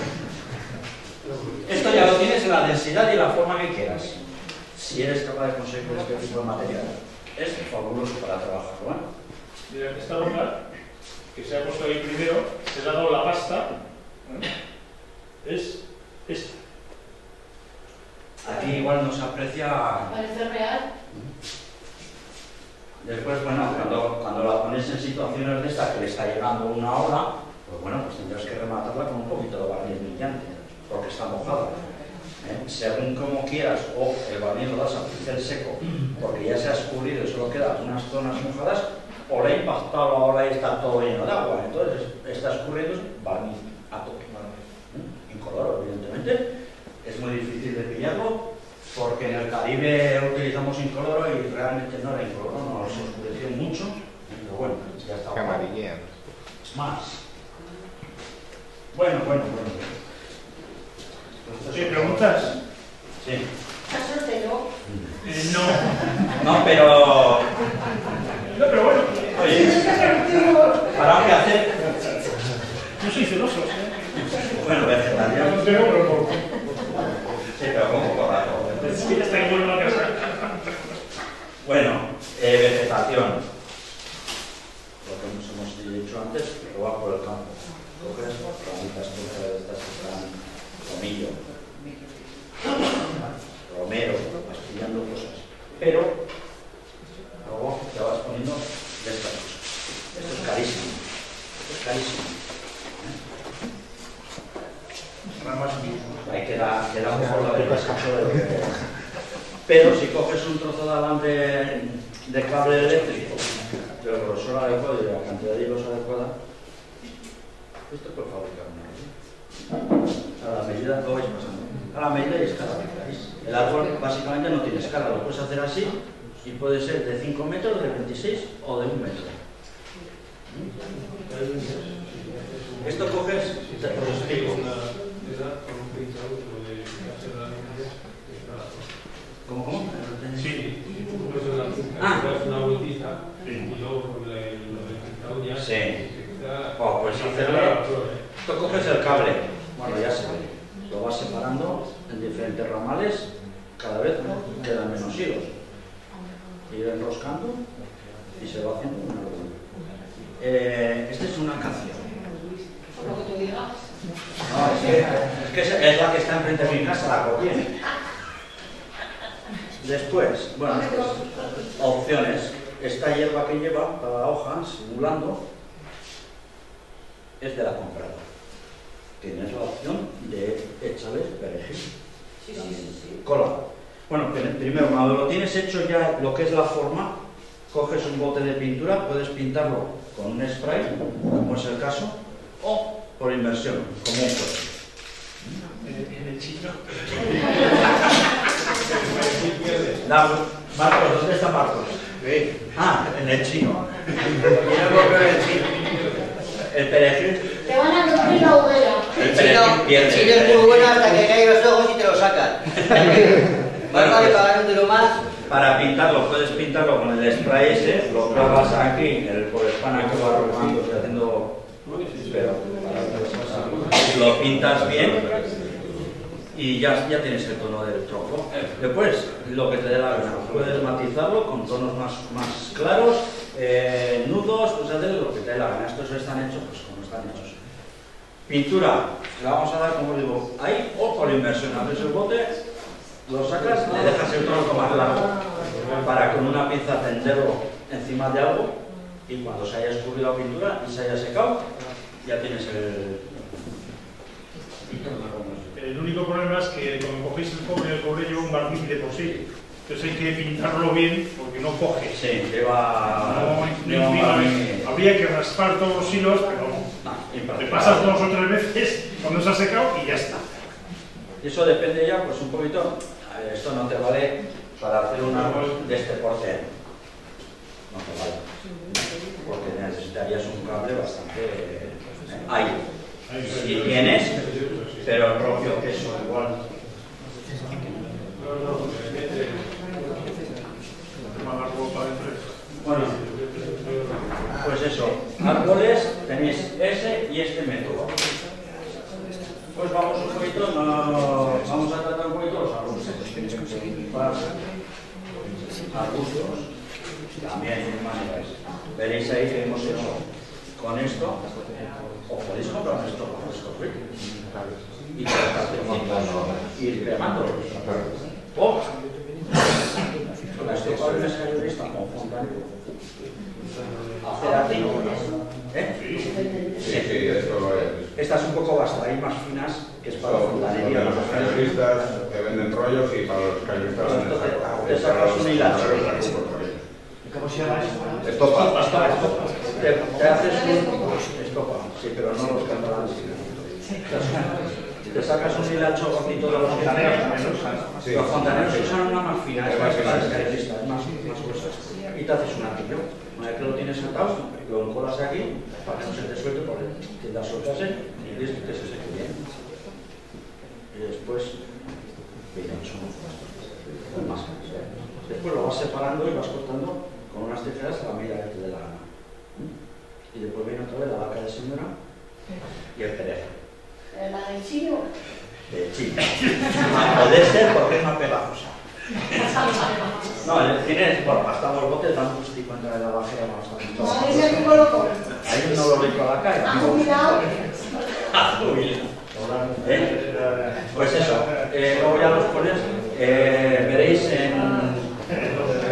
Esto ya lo tienes en la densidad y la forma que quieras. Si eres capaz de conseguir este tipo de material, es fabuloso para trabajar, ¿no? Mira, esta onda que se ha puesto ahí primero, se le ha dado la pasta, ¿eh? Es esta. Aquí igual no se aprecia. Parece real. Después, bueno, cuando, cuando la pones en situaciones de estas que le está llegando una hora, pues bueno, pues tendrás que rematarla con un poquito de barniz brillante, porque está mojada. ¿eh? Según como quieras, o el barniz lo das a pincel seco, porque ya se ha escurrido y solo quedan unas zonas mojadas, o le ha impactado ahora y está todo lleno de agua. Entonces, está escurriendo barniz a tope. ¿eh? Incoloro, evidentemente. Es muy difícil de pillarlo, porque en el Caribe utilizamos incoloro y realmente no era incoloro, nos oscureció mucho, pero bueno, ya está. Camarillean. Más. Bueno, bueno, bueno. ¿Sí, preguntas? Sí. ¿Has soltero? Eh, no. No, pero... No, pero bueno. Oye, ¿para qué hacer? Yo soy celoso, ¿eh? Bueno, vegetariano. No tengo, pero poco. Sí, pero como por algo. Sí, está en buena casa. Bueno, eh, vegetación. Lo que nos hemos dicho antes, que va por el campo. Coges ramitas de estas que están tomillo. pero luego te vas poniendo de estas cosas. Esto es carísimo, esto es carísimo. ¿Eh? Ahí queda, queda un poco la verdad. Pero si coges un trozo de alambre de cable eléctrico, del grosor adecuado y de la cantidad de hilos adecuada, esto puede fabricar una medida. A la medida lo vais pasando. A la medida y escala. El árbol básicamente no tiene escala, lo puedes hacer así y puede ser de cinco metros, de veintiséis o de un metro. Esto coges, te lo explico. ¿Cómo, cómo? Sí. Ah. Una vueltita y luego con el ya. Sí. Oh, pues hacerle. Esto coges el cable. Bueno, ya se ve. Lo vas separando en diferentes ramales. Cada vez quedan menos hilos. Ir enroscando y se va haciendo una locura. Eh, esta es una canción. Por lo que tú digas. No, es que, es que es, es la que está enfrente de mi casa, la copié. Después, bueno, pues, opciones. Esta hierba que lleva cada hoja, simulando, es de la compradora. Tienes la opción de échale perejil. Sí, sí, sí, sí. Cola. Bueno, primero, cuando lo tienes hecho ya lo que es la forma, coges un bote de pintura, puedes pintarlo con un spray, como es el caso, o por inmersión, como un coche. En el chino. La, Marcos, ¿dónde está Marcos? Sí. Ah, en el chino. Mira por qué el chino. El perejil. Te van a nutrir la hoguera. El El perejil chino, pierde. el chino es muy bueno hasta que caen los ojos y te lo sacan. Más vale pagar un tiro más. Para pintarlo, puedes pintarlo con el spray ese, lo clavas aquí, el polespana que va arrojando, estoy haciendo. Pero para, lo pintas bien y ya, ya tienes el tono del tronco. Después, lo que te dé la gana, puedes matizarlo con tonos más, más claros, eh, nudos, pues hacer lo que te dé la gana. Estos están hechos pues como están hechos. Pintura, le vamos a dar, como digo, ahí o por inmersión. Abres el bote, lo sacas, le dejas el tronco más largo para con una pinza tenderlo encima de algo y cuando se haya escurrido la pintura y se haya secado, ya tienes el... El único problema es que cuando cogéis el cobre, el cobre lleva un barniz de por sí. Entonces hay que pintarlo bien porque no coge. Sí, lleva... No, no lleva un implica- barniz. habría que raspar todos los hilos, pero No, te impracticable. pasas dos o tres veces cuando se ha secado y ya está. Eso depende ya, pues un poquito. A ver, esto no te vale para hacer un árbol de este porte. No te vale. Porque necesitarías un cable bastante... Eh, hay. Si tienes, pero el propio queso igual. Bueno, pues eso. Árboles, tenéis ese y este método. Pues vamos un poquito, no, vamos a tratar un poquito los arbustos. Arbustos, también de maneras. Veréis ahí que hemos hecho con esto, o podéis comprar esto con esto, y ir pegándolo. O con este padre escalonista con fontanero. Hacer aquí, ¿eh? Sí, sí, esto lo es. Esta es un poco basta, hay más finas que es para Para fontanería. los escalonistas que venden rollos y para los escalonistas venden Entonces, sacos. te sacas un hilacho. ¿Cómo se llama eso? Estopa. Estopa, estopa. Te, te haces un estopa, sí, pero no los catalanes. Te sacas un hilacho gordito de los fontaneros. Sí. Los fontaneros usan una más fina, es Es más más fina. escalonista, es más, más gruesa. Y te haces un arquillo. Una vez que lo tienes atado, lo encolas aquí para que no se te suelte, porque si la sueltas y listo, que se seque bien. Y después, bien hecho. Con más. Después lo vas separando y vas cortando con unas tijeras a la medida que te dé la gana. Y después viene otra vez la vaca de señora y el perezo. La del chino. De chile. Puede ser porque es más pegajosa. No, el cine, bueno, hasta los botes dan un gustico entre la bajera bastante. No, ese es un coloco. Hay un olorito a la cara. ¿Ha jubilado? Ha jubilado. ¿Eh? Pues eso, eh, luego ya los pones, eh, veréis en,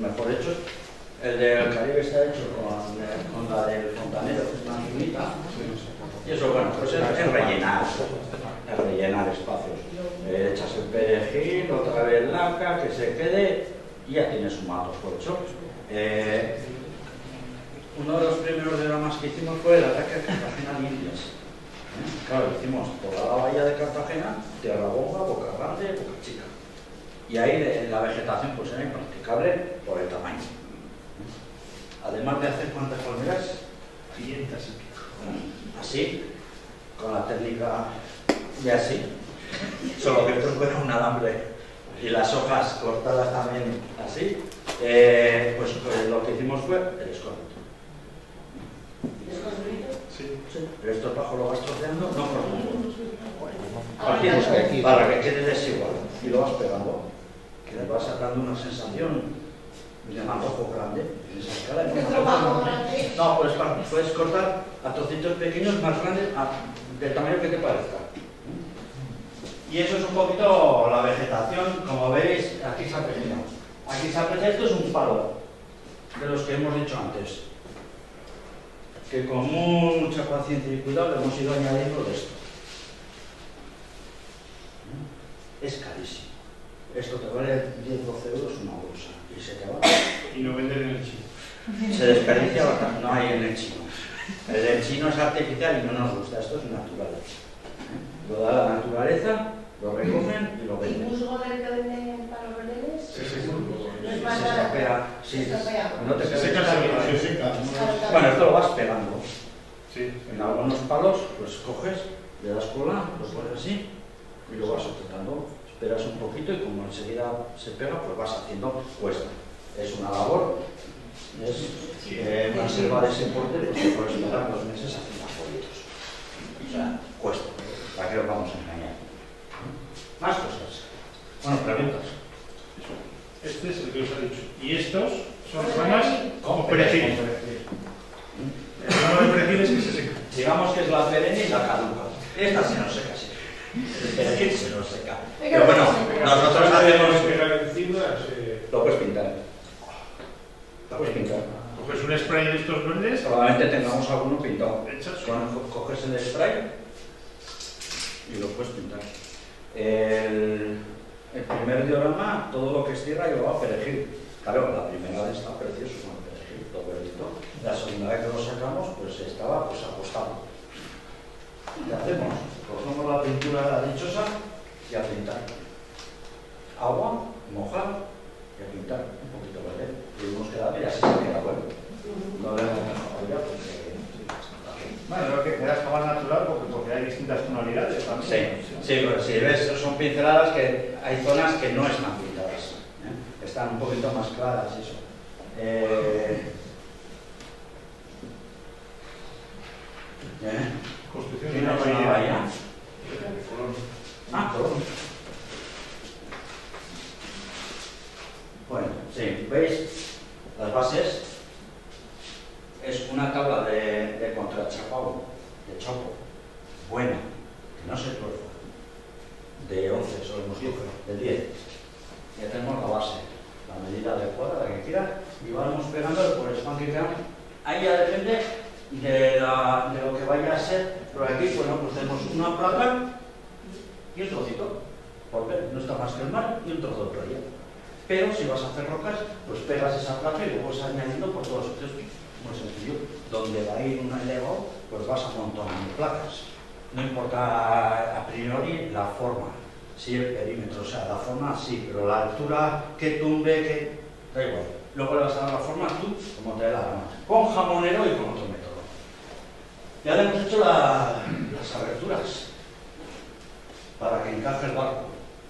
mejor hechos. El del Caribe está hecho con, con la del fontanero, que es una finita. Y eso, bueno, pues es, es rellenar, es rellenar espacios. Eh, echas el perejil, otra vez laca, que se quede y ya tienes un mato hecho. Eh, uno de los primeros diagramas que hicimos fue el ataque a Cartagena de Indias. ¿Eh? Claro, hicimos toda la bahía de Cartagena, Tierra Bomba, Boca Grande, Boca Chica. Y ahí de, la vegetación pues era impracticable por el tamaño. ¿Eh? Además de hacer cuántas palmeras, quinientas y pico. Así, con la técnica de así, solo que esto fuera un alambre y las hojas cortadas también así, eh, pues, pues lo que hicimos fue el escondite. Sí. Sí. Pero esto bajo lo vas troceando, no profundo. Para que quede desigual y lo vas pegando, que le vas sacando una sensación de manojo grande en esa escala. No, pues puedes cortar a trocitos pequeños más grandes a, del tamaño que te parezca. Y eso es un poquito la vegetación, como veis, aquí se aprecia. Aquí se aprecia, esto es un palo de los que hemos dicho antes, que con mucha paciencia y cuidado le hemos ido añadiendo de esto. Es carísimo. Esto te vale diez a doce euros una bolsa y se te va. Y no venden en el chino. Se desperdicia bastante, no hay en el chino. El del chino es artificial y no nos gusta, esto es natural. Lo da la naturaleza, lo recogen y lo ¿Y venden. musgo del que venden para los belenes? Sí, sí, sí. No es Se más barato. estropea, sí. Se estropea. No te Se quedes seca, pegado. se seca. Bueno, esto lo vas pegando. Sí. En algunos palos, pues coges, le das cola, lo pones así y lo vas sujetando. Esperas un poquito y como enseguida se pega, pues vas haciendo cuesta. Es una labor, es eh, una selva de ese porte, pues te puedes esperar dos meses haciendo folios. O sea, cuesta. ¿Para qué os vamos a engañar? Más cosas. Bueno, preguntas. Este es el que os he dicho. Y estos son ramas como perejil. El ramo de perejil es que se seca. Digamos que es la perenne y la caduca. Esta se nos seca, sí. El perejil se nos seca. Pero bueno, nosotros hacemos... Lo puedes pintar. Lo puedes pintar. Coges un spray de estos verdes. Probablemente tengamos alguno pintado. Hechos. Con- Coges el spray y lo puedes pintar. El, el primer diorama, todo lo que es tierra llevaba perejil. Claro, la primera vez está precioso con el perejil, todo verdito. La segunda vez que lo sacamos, pues estaba pues acostado. ¿Qué hacemos? Cogemos la pintura dichosa y a pintar. Agua, mojar y a pintar un poquito verde. Y hemos quedado y así se queda bueno. No le hemos mejorado ya porque... Bueno, creo que queda más natural porque, porque hay distintas tonalidades también. Sí, sí, pero si ves, son pinceladas que hay zonas que no están pintadas. ¿eh? Están un poquito más claras y eso. Eh... ¿Eh? Construcción ¿Tienes de una una bahía? bahía. Ah, todo. Bueno, sí, ¿veis? Las bases es una tabla de, de contrachapado, de chopo, buena, que no se tuerza, de once solemos coger, de diez. Ya tenemos la base, la medida adecuada, la que quiera, y vamos pegándolo por el spam que queda. Ahí ya depende de, la, de lo que vaya a ser, pero aquí, bueno, pues tenemos una placa y un trocito, porque no está más que el mar y un trozo de playa. Pero si vas a hacer rocas, pues pegas esa placa y luego vas añadiendo por todos los sitios. Muy sencillo. Donde va a ir un elevado, pues vas amontonando placas. No importa a priori la forma, sí el perímetro, o sea, la forma sí, pero la altura que tumbe, que... da igual. Luego le vas a dar la forma tú, como te dé la gana. Con jamonero y con otro método. Ya le hemos hecho la, las aberturas para que encaje el barco.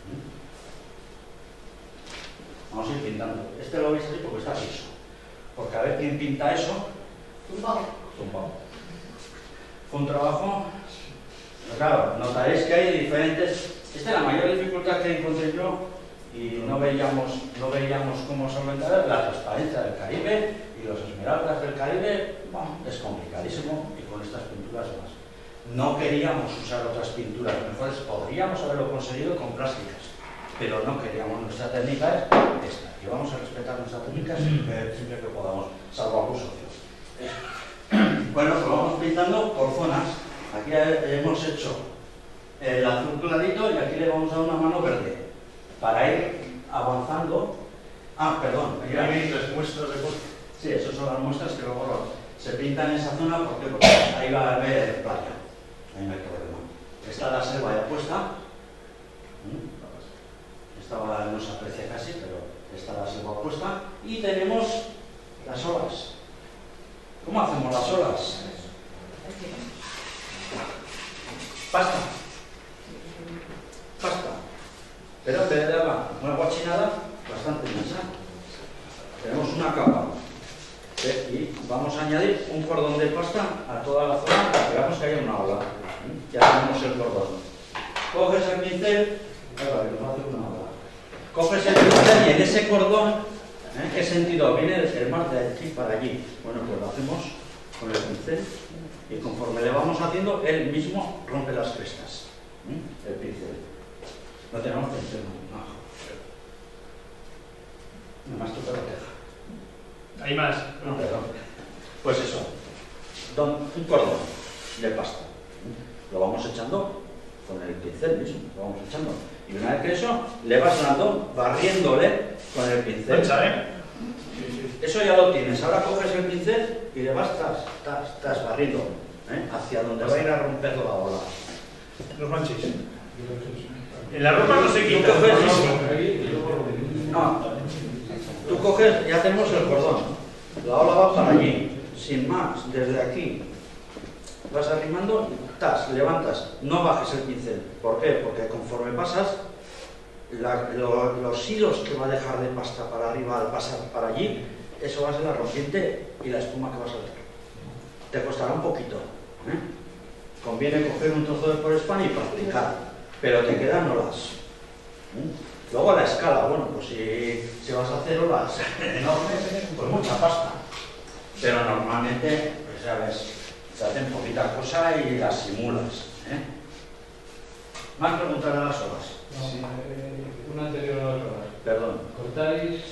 Vamos a ir pintando. Este lo veis así porque está liso. Porque a ver quién pinta eso. Tumbado. Tumbado. Fue un trabajo. Pero claro, notaréis que hay diferentes. Esta es la mayor dificultad que encontré yo y no veíamos, no veíamos cómo solventar la transparencia del Caribe y los esmeraldas del Caribe. Bueno, es complicadísimo y con estas pinturas más. No queríamos usar otras pinturas mejores, podríamos haberlo conseguido con plásticas. pero no queríamos. Nuestra técnica es esta, que vamos a respetar nuestra técnica siempre, siempre que podamos, salvo algún socio. Bueno, pues vamos pintando por zonas. Aquí hemos hecho el azul clarito y aquí le vamos a dar una mano verde para ir avanzando. Ah, perdón, ya veis las muestras de coste. Sí, esas son las muestras que luego se pintan en esa zona. ¿Por qué? Porque ahí va a haber playa, ahí no hay problema. Está la selva ya puesta. Esta no se aprecia casi, pero está la selva puesta. Y tenemos las olas. ¿Cómo hacemos las olas? Pasta. Pasta. Pero en vez de darla una guachinada, bastante densa. Tenemos una capa. Y vamos a añadir un cordón de pasta a toda la zona. Digamos que haya una ola. Ya tenemos el cordón. Coges el pincel. Coges el pincel y en ese cordón, ¿en qué sentido? Viene el mar de aquí para allí. Bueno, pues lo hacemos con el pincel y conforme le vamos haciendo, él mismo rompe las crestas. ¿Mm? El pincel. No tenemos pincel, no. Nada más toca la teja. Hay más. No, perdón. Pues eso. Un cordón de pasta. Lo vamos echando con el pincel mismo. Lo vamos echando. Y una vez que eso, le vas dando, barriéndole con el pincel. Echa, ¿eh? Eso ya lo tienes. Ahora coges el pincel y le vas tras, tras, tras barriendo, ¿eh? Hacia donde va a ir a romper la ola. Los manchis. En la ropa no se quita. Tú coges, no, tú coges, ya tenemos el cordón. La ola va para allí. Sin más, desde aquí. Vas arrimando, tas, levantas, no bajes el pincel. ¿Por qué? Porque conforme pasas, la, lo, los hilos que va a dejar de pasta para arriba al pasar para allí, eso va a ser la rompiente y la espuma que va a saltar. Te costará un poquito. ¿eh? Conviene coger un trozo de Porespan y practicar, pero te quedan olas. ¿eh? Luego la escala, bueno, pues si, si vas a hacer olas enormes, pues mucha pasta. Pero normalmente, pues ya ves, se hacen poquita cosa y las simulas. ¿eh? Más preguntar a las olas. No, sí. eh, una anterior a las olas. Perdón. Cortáis,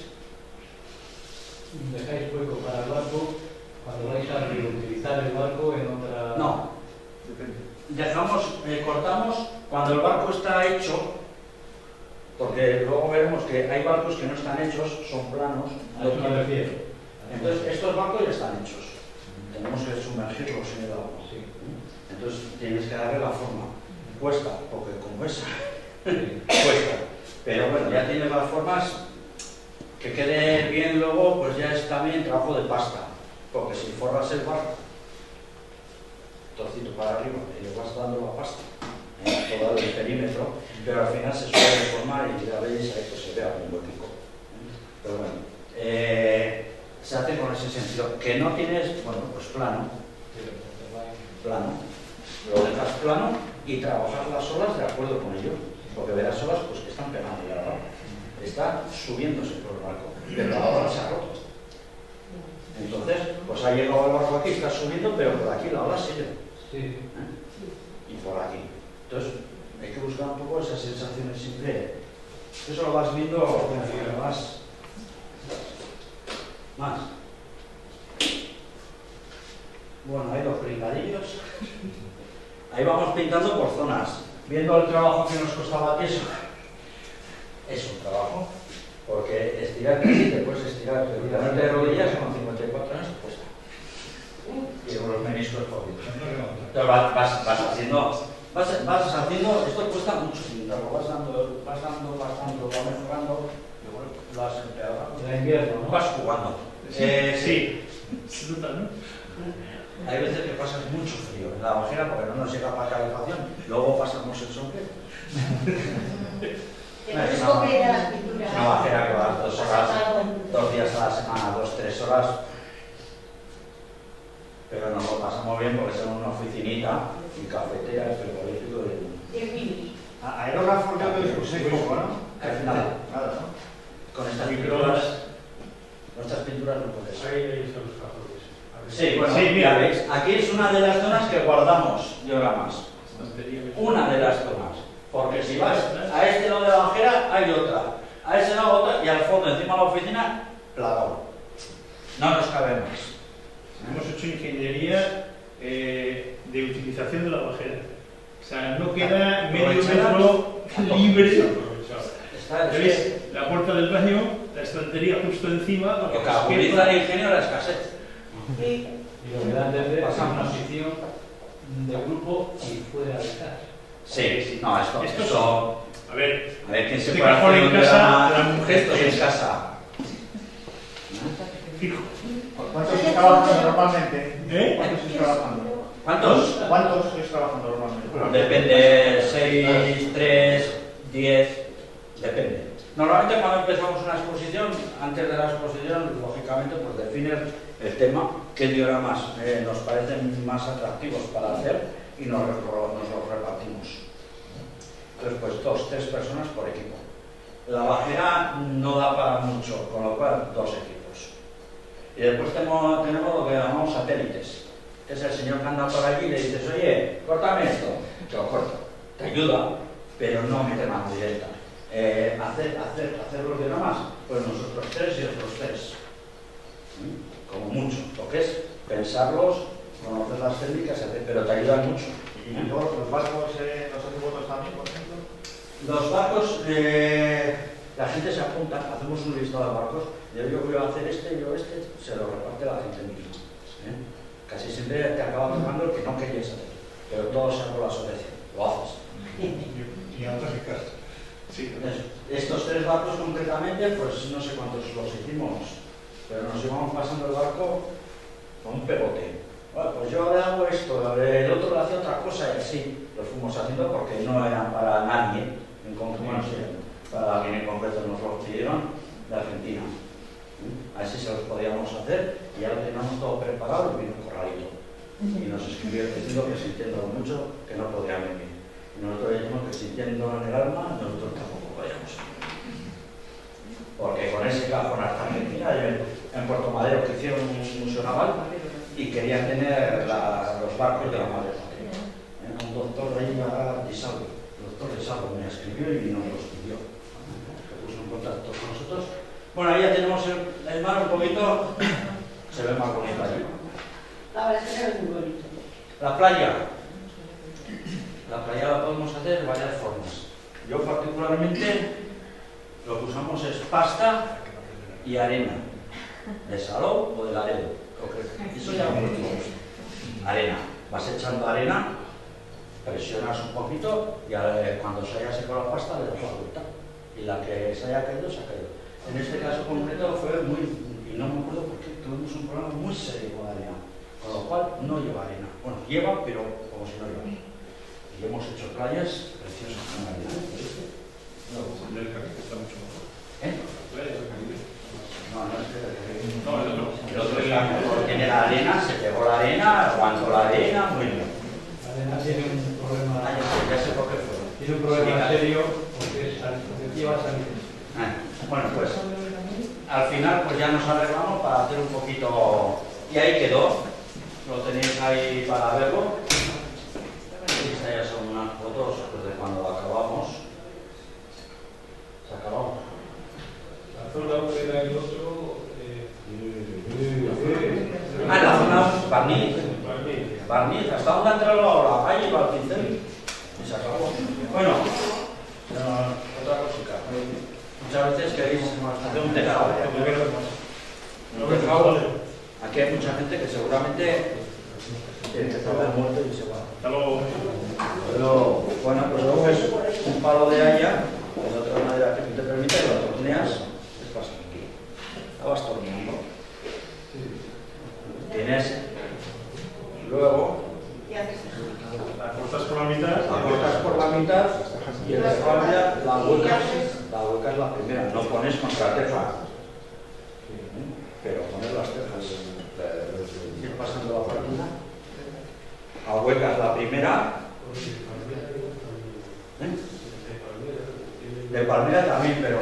dejáis hueco para el barco cuando vais a reutilizar el barco en otra... No. Dejamos, eh, cortamos cuando el barco está hecho, porque luego veremos que hay barcos que no están hechos, son planos. A eso me refiero. Entonces, estos barcos ya están hechos. Tenemos que sumergirlos en el agua. Sí. Entonces, tienes que darle la forma. Cuesta, porque como es, cuesta. Pero bueno, ya tienes las formas. Que quede bien luego, pues ya es también trabajo de pasta. Porque si forras el barco, trocito para arriba, y le vas dando la pasta, ¿eh? Todo el perímetro, pero al final se suele deformar y ya veis ahí que se vea un huequico. Pero bueno. Eh, se hace con ese sentido, que no tienes, bueno, pues plano, plano, lo dejas plano y trabajas las olas de acuerdo con ello, porque verás olas pues que están pegando la ola, está subiéndose por el barco, pero la ola se ha roto. Entonces, pues ha llegado el barco aquí, está subiendo, pero por aquí la ola sigue, ¿eh? Y por aquí. Entonces, hay que buscar un poco esas sensaciones siempre. Eso lo vas viendo conforme vas. Más. Bueno, ahí los pringadillos. Ahí vamos pintando por zonas. Viendo el trabajo que nos costaba eso. Es un trabajo. Porque estirar casi te puedes estirar. Tirarte de rodillas con cincuenta y cuatro años te cuesta. Y con los meniscos jodidos. Entonces vas, vas, vas haciendo. Vas, vas haciendo. Esto cuesta mucho pintarlo. Vas dando, vas dando, vas dando, vas mejorando. Y bueno, lo has empeorado. De invierno, ¿no? Vas jugando. Eh, sí. Se nota, ¿no? Hay veces que pasas mucho frío en la bajera porque no nos llega para calefacción, luego pasamos el sombrero. Es una, una bajera que va dos horas, dos días a la semana, dos, tres horas. Pero nos lo pasamos bien porque somos una oficinita y cafetera, el frigorífico y... Aerógrafo yo creo que usé poco, ¿no? Nada. Nada, ¿no? Con estas pinturas, nuestras pinturas no puedes. Ahí, ahí están los cajones. Sí, bueno, sí, mira, veis, aquí es una de las zonas que guardamos dioramas. Una de las zonas. Porque si vas a este lado de la bajera, hay otra. A ese lado otra y al fondo, encima de la oficina, plagado. No nos cabe más. Hemos hecho ingeniería eh, de utilización de la bajera. O sea, no queda medio metro libre. ¿Veis? La puerta del baño, la estantería justo encima. Lo que agudiza el ingenio la escasez. Y lo que da a entender es una posición de grupo y fuera de casa. Sí, sí, no, esto, esto, esto a ver, a ver, ¿quién se este puede cajón hacer en un casa, drama? la mujer Esto es es- en casa. fijo. ¿Cuántos estáis trabajando normalmente? ¿Eh? ¿Cuántos estáis trabajando? ¿Cuántos? ¿Cuántos estáis trabajando normalmente? Depende, seis, tres, diez, depende. Normalmente cuando empezamos una exposición, antes de la exposición, lógicamente, pues defines el tema, qué dioramas eh, nos parecen más atractivos para hacer y nos, repro- nos los repartimos. Entonces, pues dos, tres personas por equipo. La bajera no da para mucho, con lo cual dos equipos. Y después tenemos, tenemos lo que llamamos satélites, que es el señor que anda por allí y le dices, oye, córtame esto, te lo corto. Te ayuda, pero no mete mano directa. Eh, hacer, hacer, hacer los dioramas, pues nosotros tres y otros tres. ¿Mm? Como mucho, lo que es pensarlos, conocer las técnicas, hacer- pero te ayudan mucho. ¿Y luego los barcos eh, los hacen vosotros también, por ejemplo? Los barcos, eh, la gente se apunta, hacemos un listado de barcos, yo, yo voy a hacer este, yo este, se lo reparte la gente misma. ¿eh? Casi siempre te acaba tocando el que no querías hacer, pero todo sea por la asociación, lo haces. Y otras en casa. Sí. Entonces, estos tres barcos concretamente, pues no sé cuántos los hicimos, pero nos íbamos pasando el barco con un pegote. Bueno, pues yo le hago esto, el otro le hacía otra cosa y así los fuimos haciendo porque no eran para nadie en concreto, bueno, sí, para alguien en concreto nos lo pidieron de Argentina. ¿Mm? Así se los podíamos hacer y ya lo teníamos todo preparado y vino un corralito. Y nos escribieron diciendo que sintiendo mucho que no podían venir. Y nosotros dijimos que sintiendo en el alma, nosotros tampoco podíamos venir. Porque con ese cajón hasta Argentina, en Puerto Madero, que hicieron un museo naval y querían tener la, los barcos de la madre patria. ¿Eh? Un doctor de ahí, Di Salvo, el doctor Di Salvo me escribió y nos lo escribió. Se puso en contacto con nosotros. Bueno, ahí ya tenemos el, el mar un poquito, se ve más bonito allí. La verdad es que es muy bonito. La playa. La playa la podemos hacer de varias formas. Yo particularmente lo que usamos es pasta y arena. De saló o de laredo. Eso ya lo decimos. Arena. Vas echando arena, presionas un poquito y a- cuando se haya secado la pasta le das la vuelta. Y la que se haya caído, se ha caído. En este caso concreto fue muy, y no me acuerdo porque tuvimos un problema muy serio con la arena. Con lo cual no lleva arena. Bueno, lleva, pero como si no lleva. Y hemos hecho playas preciosas con arena. No, el Caribe está mucho mejor. ¿Eh? La playa del Caribe. No, no es que No, el otro. el otro está mejor. Tiene la arena, se pegó la arena, aguantó la arena, muy bien. Además tiene un problema, Ah, ya sé, ya sé por qué fue. tiene un problema Sí, serio porque es lleva sanidad. Ah, bueno, pues al final pues ya nos arreglamos para hacer un poquito y ahí quedó, lo tenéis ahí para verlo. Y estas ya son unas fotos pues, de cuando acabamos. Se acabó. La zona donde era el otro. Eh, Ah, la zona barniz, para mí. barniz, hasta donde ha entrado la calle para el pincel y se acabó. Bueno, no, otra cosita. Muchas veces queréis hacer un tejado. Un tejado. Aquí hay mucha gente que seguramente tiene que estar muerto y se va. Hasta luego. Pero, bueno, pues coges un palo de haya, de otra manera que te permite, lo torneas, es fácil. La vas torneando. Tienes, luego, La cortas por la mitad. la cortas por la mitad y el tejado ya la vuelcas, la vuelcas la primera, no pones contra teja. Pero poner las tejas, ir pasando la partida, ahuecas la primera. ¿Eh? De palmera también, pero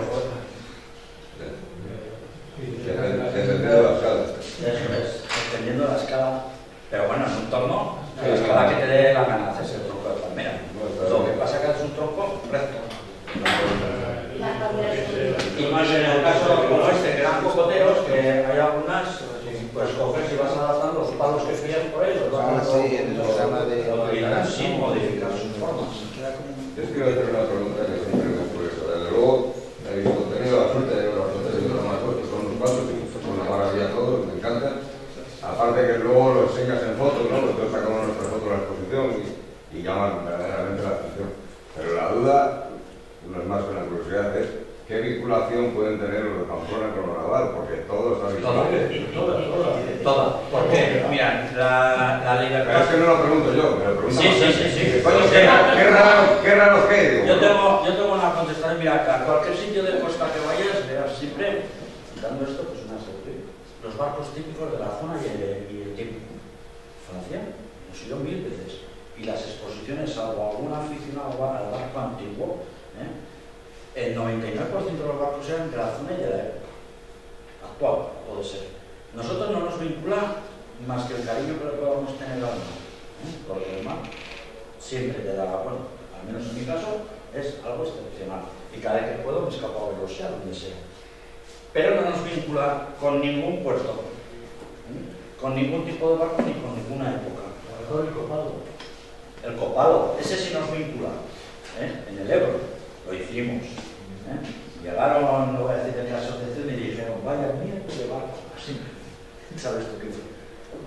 Dependiendo de la escala. eso es, dependiendo de la escala. Pero bueno, en un torno, la escala que te dé la gana haces el tronco de palmera. Lo que pasa es que es un tronco Y más en el caso como este, que eran cocoteros, que hay algunas, pues coges y vas adaptando los palos que pillas por ahí, los vas Ah, sí, en el programa de... lo utilizarán sin modificar sus formas. Yo os quiero hacer una pregunta que siempre me ocurre. Desde luego, he tenido la suerte de ver los hoteles de los más puestos, son unos pasos, son una maravilla todos, me encantan. Aparte que luego los enseñas en fotos, ¿no? Nosotros sacamos nuestra foto de la exposición y, y llaman verdaderamente la atención. Pero la duda, no es más que una curiosidad, es ¿qué vinculación pueden tener los de Pamplona con los Naval? Porque todo está vinculado. Toda, toda. Toda. Porque, mira, la, la libertad... Pero es que no lo pregunto yo, me lo pregunto Sí, más sí, gente. sí, sí. Coño, Sí. qué, qué raro, qué raro que digo. Yo tengo, yo tengo una contestación, mira, a cualquier sitio de costa que vayas, verás siempre, dando esto, pues una serie, los barcos típicos de la zona y el, y el tiempo. Francia, hemos ido mil veces. Y las exposiciones, salvo algún aficionado al barco antiguo, ¿eh? el noventa y nueve por ciento de los barcos eran de la zona y de la época. Actual, puede ser. Nosotros no nos vincula más que el cariño que le podamos tener al mar. ¿eh? Porque el mar siempre te da, bueno, al menos en mi caso, es algo excepcional. Y cada vez que puedo me escapo a verlo, sea donde sea. Pero no nos vincula con ningún puerto, ¿eh? Con ningún tipo de barco ni con ninguna época. A lo mejor el copado. El copado, ese sí nos vincula, ¿eh? En el Ebro, lo hicimos. ¿eh? Llegaron, no voy a decir de mi asociación, y dijeron, vaya mierda de barco, así. ¿Sabes tú qué fue?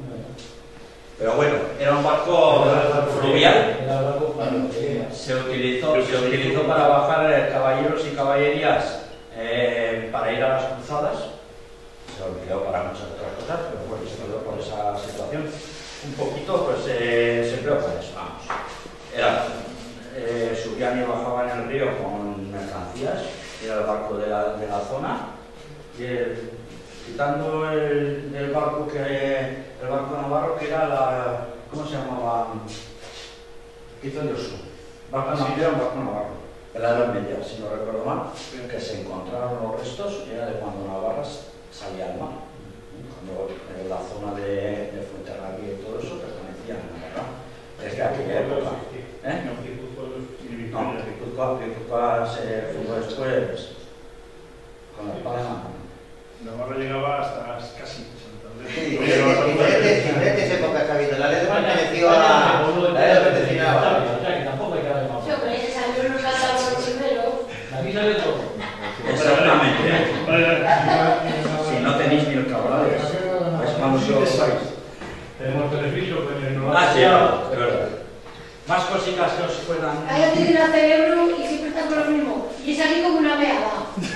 Pero bueno, era un barco fluvial. Era el barco para Se utilizó, se utilizó para bajar caballeros y caballerías eh, para ir a las cruzadas. Se olvidó para muchas otras cosas, pero bueno, se olvidó por esa situación. Un poquito, pues eh, se creó para eso, vamos. Era, eh, subían y bajaban en el río con mercancías, era el barco de la, de la zona, y el, quitando el, el barco que el barco navarro, que era la, ¿cómo se llamaba? ¿Qué hizo el oso? Barco navarro, era un barco navarro, de la Edad Media, si no recuerdo mal, que se encontraron los restos, era de cuando Navarra salía al mar. Cuando en la zona de, de Fuenterrabía y todo eso pertenecía a Navarra. Es de aquella época. ¿Eh? No, Guipúzcoa, Guipúzcoa se fundó después con la espada de mano. Navarra llegaba hasta casi Santander. Sí, diferentes épocas que ha habido. La ley perteneció a... La ley pertenecía a... O sea, que tampoco hay que darle más. Sí, pero ese salió los catálogos primero. Aquí sale todo. Exactamente. Vale, vale. Si no tenéis ni el cabrón, es malo si os vais. Tenemos televisor, pero no Ah, sí, es verdad. Más cositas que os puedan... Hay otro tiene el cerebro y siempre está con lo mismo. Y es aquí como una meada.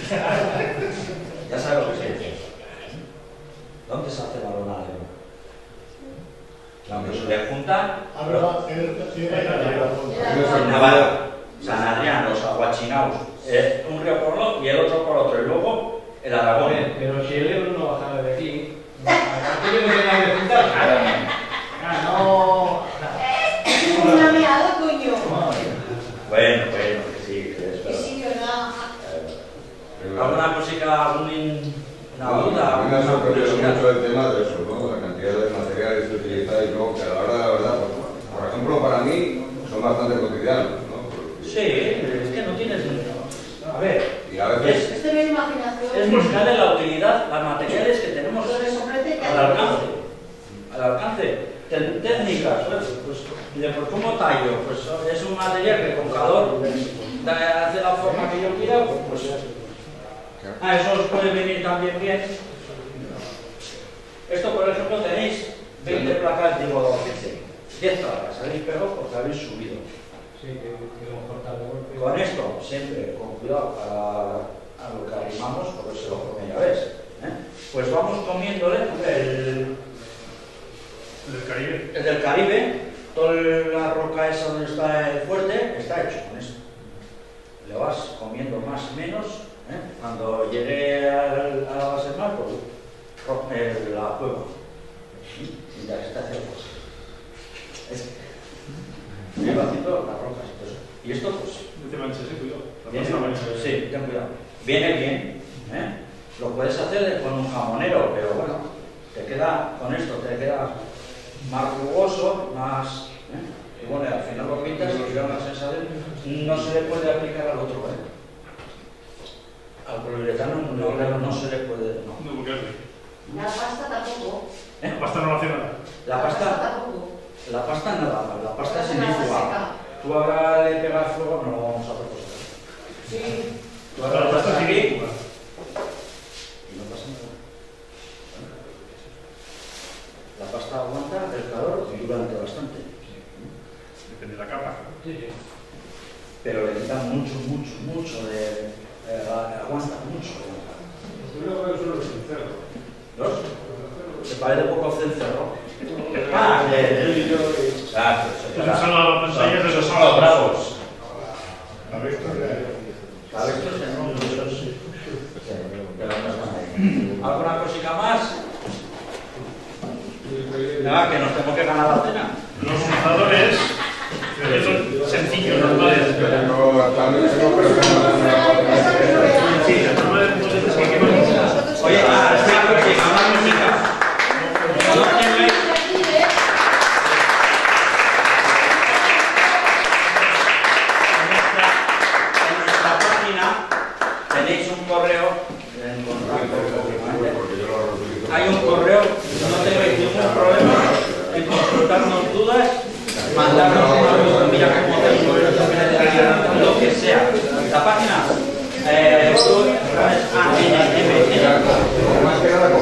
Ya sabes lo que se dice. ¿Dónde se hace balón a León? Donde se le juntan... En Navarra, San Adrián, los aguachinaos. Eh, un río por uno y el otro por otro. Y luego el Aragón. Pero si el Ebro no bajara de aquí, aquello no tiene que juntar. Ah, no. Es como una meada, coño. Bueno, bueno, que sí, que es Que verdad. sí, ¿verdad? ¿Alguna cosita, algún, una duda? A mí me ha alguna sorprendido curiosidad? mucho el tema de eso, ¿no? La cantidad de materiales que utilizáis, ¿no? Que a la hora de la verdad, pues, por ejemplo, para mí son bastante cotidianos, ¿no? Porque- Sí, es que no tienes... A ver, Y a veces... Es tener imaginación. es buscarle la utilidad a materiales que tenemos Lo que se ofrece que al alcance. Al alcance. Ten- técnicas, pues, pues, de por cómo tallo, pues es un material que con calor da- hace la forma que yo quiera, pues, pues a eso os puede venir también bien. Esto, por ejemplo, tenéis veinte placas, digo, diez placas, habéis pegado porque habéis subido. Sí, que queremos cortar de golpe. Con esto, siempre con cuidado a, a lo que arrimamos, porque se lo come, ya ves. ¿eh? Pues vamos comiéndole el, Del Caribe. el del Caribe, toda la roca esa donde está el fuerte, está hecho con esto. Le vas comiendo más o menos, ¿eh? Cuando llegue al, a la base del mar, pues rompe la cueva. ¿sí? Mientras está haciendo cosas. Es, me va haciendo las rocas y todo eso. Y esto, pues. No te manches, eh, cuidado. La Viene, pasta mancha. sí, ten cuidado. Viene bien, ¿eh? Lo puedes hacer con un jamonero, pero bueno, te queda, con esto te queda más rugoso, más... ¿eh? Y bueno, al final lo pintas y queda una sensación, no se le puede aplicar al otro, ¿eh? Al poliuretano La pasta tampoco. ¿Eh? La pasta no hace nada. La pasta, tampoco. la pasta nada, la pasta es inífuga. Tú ahora le pegas fuego, no lo vamos a hacer cosas. Sí. Tú ahora La le pasta das es aquí inífuga. y no pasa nada. La pasta aguanta el calor durante bastante. Depende de la capa. Sí, sí. Pero le quita mucho, mucho, mucho de... Eh, aguanta mucho. Yo lo veo solo sin cerdo. ¿Dos? Se parece un poco al cencerro. Ah, eh, claro, Pues son los ensayos de los son los bravos. La victoria. La victoria, no, esos sí. Pero no están ahí. ¿Alguna cosita más? Nada, que nos tenemos que ganar la cena. Los fundadores son sencillos, normales. Tengo también tengo personas en la parte Sí, la forma de muchas veces cualquier cosa. Oye, ah, espera, que una cosita. No tengáis... En nuestra página tenéis un correo en contacto, lógicamente. Hay un correo, no tengáis ningún problema en consultarnos dudas, mandarnos una fotografía como tenéis, lo que sea. La página, eh, tú, ah, N M N.